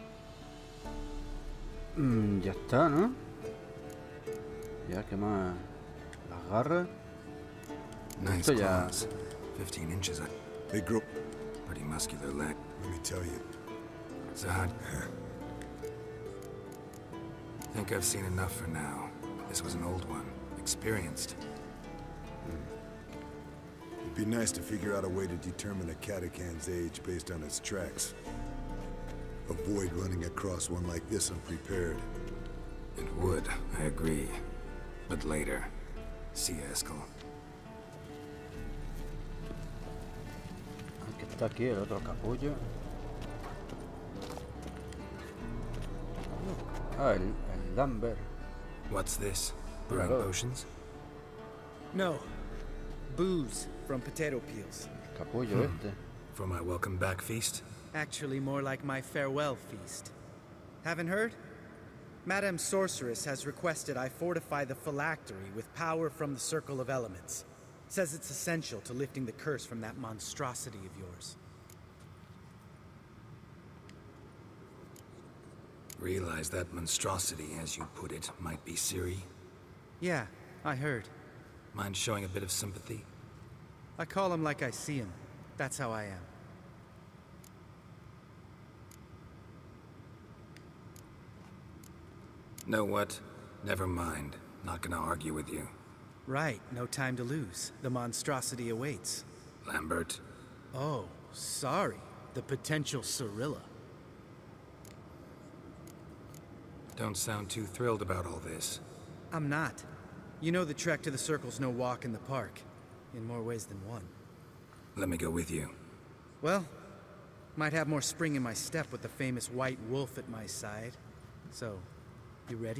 Mm, ya está, ¿no? Ya, ¿qué más? Las garras. Nice claws. Fifteen inches. They grow. Pretty muscular leg. Let me tell you. Zahad. Think I've seen enough for now. This was an old one. Experienced. It'd be nice to figure out a way to determine a Katakan's age based on its tracks. Avoid running across one like this unprepared. It would, I agree. But later. See you, Eskel. El que está aquí, el otro capullo. Ah, el, el Lambert. What's this? Brewing Claro. potions? No. Booze from potato peels. Capullo este. For my welcome back feast? Actually, more like my farewell feast. Haven't heard? Madame Sorceress has requested I fortify the phylactery with power from the Circle of Elements. Says it's essential to lifting the curse from that monstrosity of yours. Realize that monstrosity, as you put it, might be Ciri? Yeah, I heard. Mind showing a bit of sympathy? I call him like I see him. That's how I am. Know what? Never mind. Not gonna argue with you. Right, no time to lose. The monstrosity awaits. Lambert. Oh, sorry. The potential Cirilla. Don't sound too thrilled about all this. I'm not. You know the trek to the Circle's no walk in the park. In more ways than one. Let me go with you. Well, might have more spring in my step with the famous White Wolf at my side. So, you ready?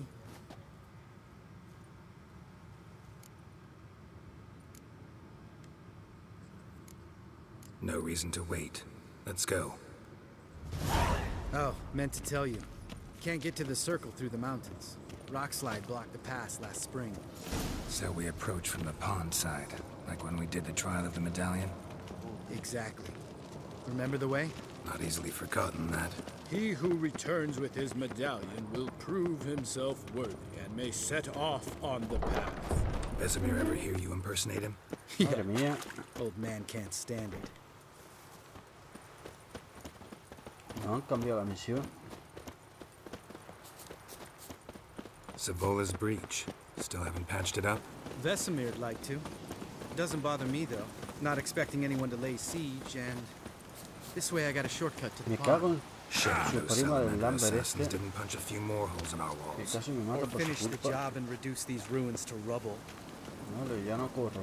No reason to wait. Let's go. Oh, meant to tell you. Can't get to the Circle through the mountains. Rockslide blocked the pass last spring. So we approach from the pond side, like when we did the trial of the medallion? Exactly. Remember the way? Not easily forgotten, that. He who returns with his medallion will prove himself worthy and may set off on the path. Vesemir ever hear you impersonate him? Yeah. Mía. Old man can't stand it. No han cambiado la misión. Savola's breach. Still haven't patched it up? Vesemir'd like to. Doesn't bother me, though. Not expecting anyone to lay siege, and... This way I got a shortcut to the Me pond. cago en Shame su those prima del Salamander Lambert assassins este. didn't punch a few more holes in our Que walls. casi me mata Or por su finish the culpa. job and reduce these ruins to rubble. Vale, ya no corro.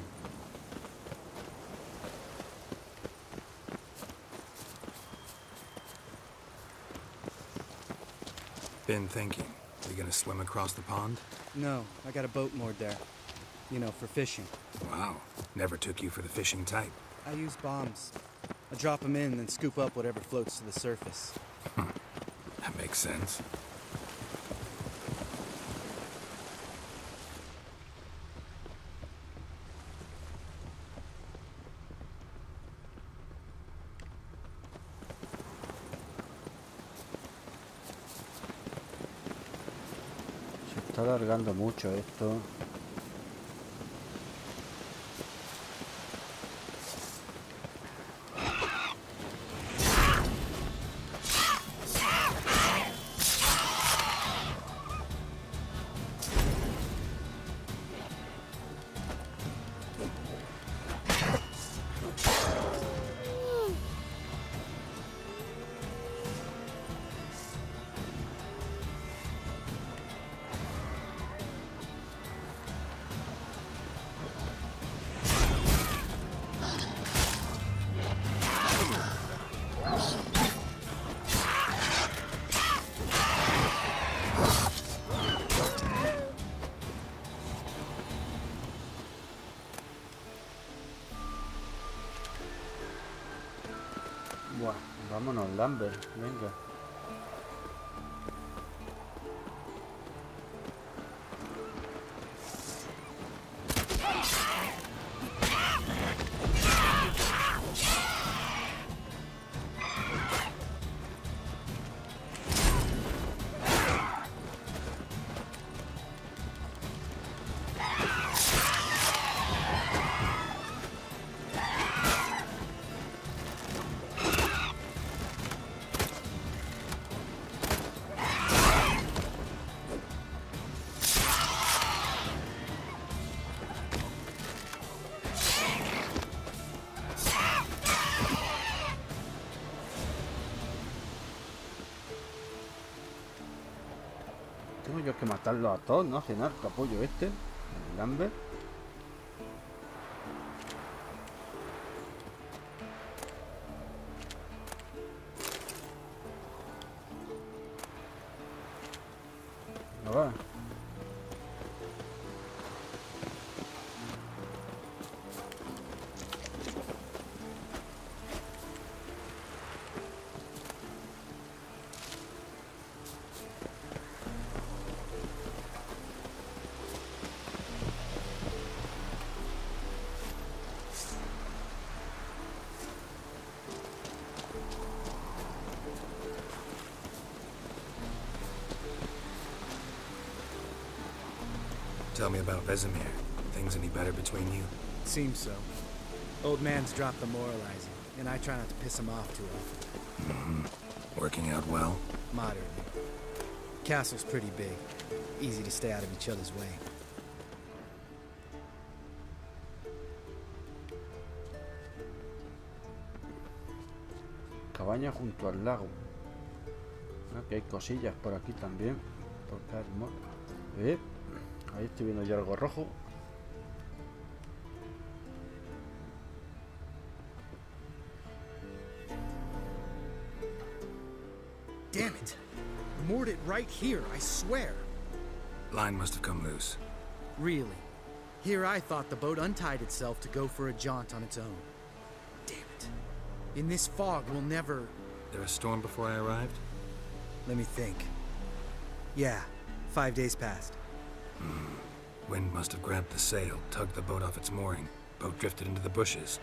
Been thinking. We gonna swim across the pond? No, I got a boat moored there. You know, for fishing. Wow. Never took you for the fishing type. I use bombs. I drop them in, then scoop up whatever floats to the surface. That makes sense. Se está alargando mucho esto. Buah, vámonos, Lambert, venga. Tengo yo que matarlos a todos, ¿no? Cenar capullo este, el Lambert. No va. Tell me about Vesemir. Things any better between you? Seems so. Old man's dropped the moralizing, and I try not to piss him off too often. Mm-hmm. Working out well? Moderately. Castle's pretty big. Easy to stay out of each other's way. Cabaña junto al lago. Ah, que hay cosillas por aquí también. Por caer ¿Eh? Ahí estoy viendo ya algo rojo. Damn it! Moored it right here, I swear. Line must have come loose. Really? Here I thought the boat untied itself to go for a jaunt on its own. Damn it. In this fog, we'll never... There a storm before I arrived? Let me think. Yeah, five days passed. Hmm. Wind must have grabbed the sail, tugged the boat off its mooring. Boat drifted into the bushes.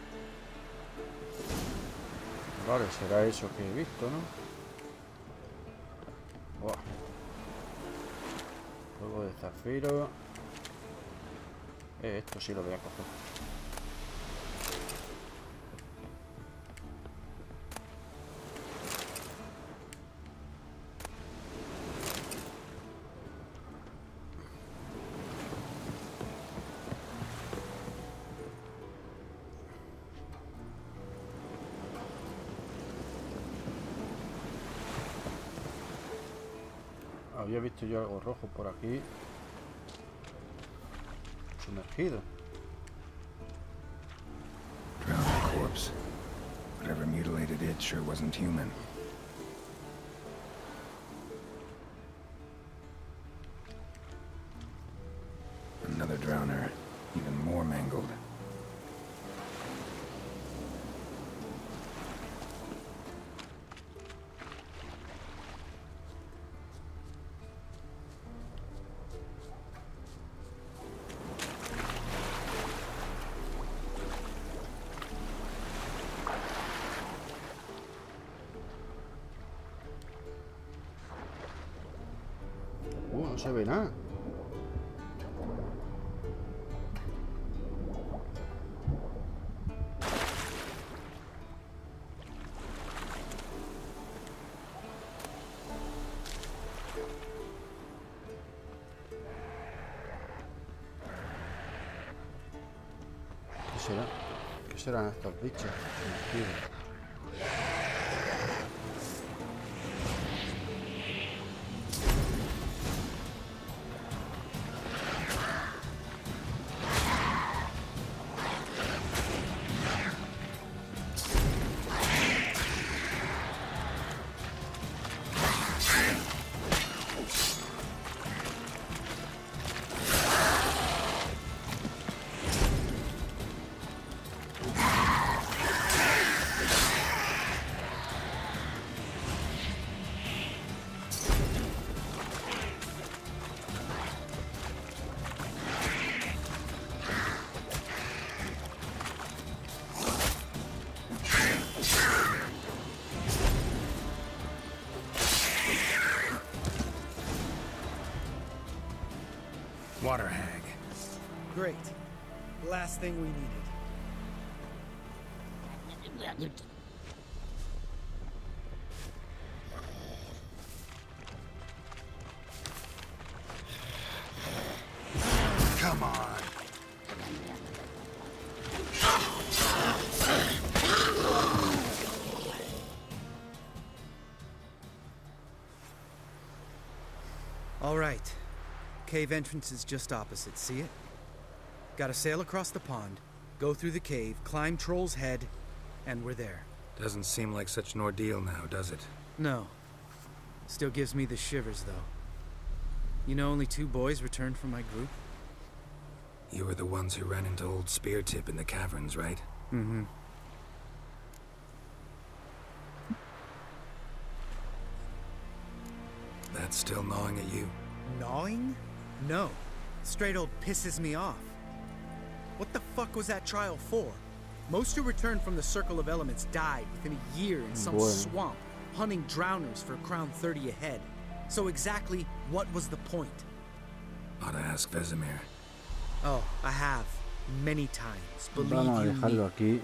Vale, será eso que he visto, ¿no? Buah. Juego de zafiro. Eh, esto sí lo voy a coger. había visto yo algo rojo por aquí. Sumergido. Drowned corpse. Whatever mutilated it sure wasn't human. Another drowner, even more mangled. Uh, no se ve nada. ¿Qué será? ¿Qué serán estos bichos? Sumergidos. Water hag. Great. Last thing we needed. Come on. All right. Cave entrance is just opposite, see it? Gotta sail across the pond, go through the cave, climb Troll's Head, and we're there. Doesn't seem like such an ordeal now, does it? No. Still gives me the shivers, though. You know only two boys returned from my group? You were the ones who ran into old Speartip in the caverns, right? Mm-hmm. That's still gnawing at you? Gnawing? No. Straight old pisses me off. What the fuck was that trial for? Most who returned from the Circle of Elements died within a year in some Boy. swamp, hunting drowners for a crown thirty a head. So exactly what was the point? Ought to ask Vesemir. Oh, I have. Many times. Believe Vamos a you me. dejarlo aquí.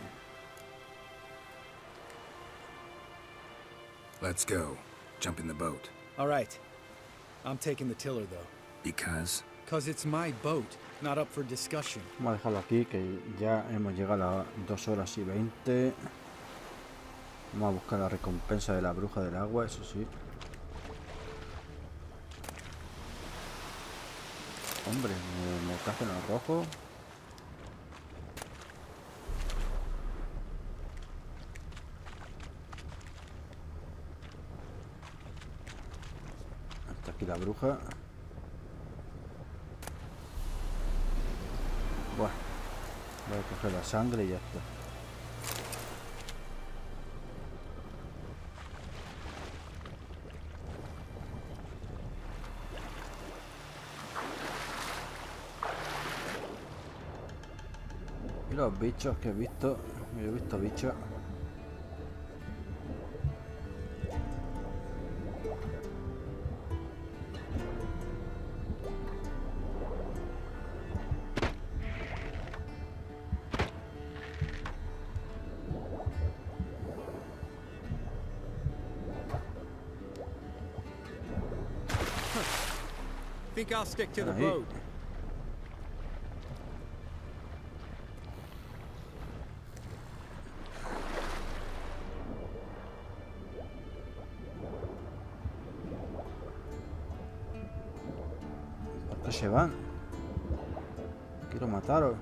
Let's go. Jump in the boat. All right. I'm taking the tiller, though. Because? Because it's my boat, not up for discussion. Vamos a dejarlo aquí, que ya hemos llegado a las dos horas y veinte. Vamos a buscar la recompensa de la bruja del agua, eso sí. Hombre, me, me caen los rojos. Hasta aquí la bruja. Bueno, voy a coger la sangre y ya está. Y los bichos que he visto, yo he visto bichos. Think I'll stick to the Ahí. boat. se van? Quiero mataros.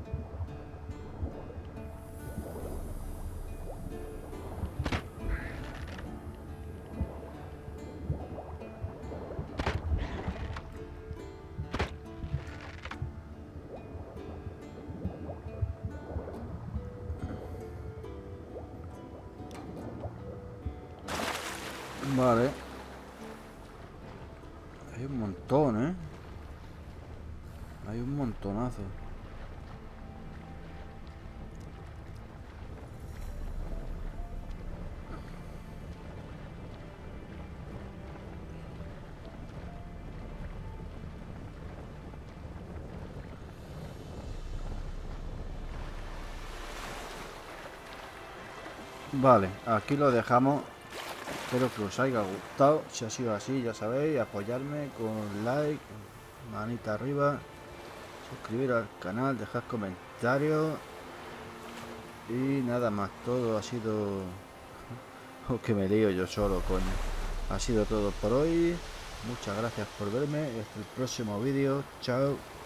Vale. Hay un montón, ¿eh? Hay un montonazo. Vale, aquí lo dejamos. Espero que os haya gustado. Si ha sido así, ya sabéis, apoyarme con like, manita arriba, suscribir al canal, dejar comentarios y nada más. Todo ha sido... Oh, que me lío yo solo, coño. Ha sido todo por hoy. Muchas gracias por verme. Hasta el próximo vídeo. Chao.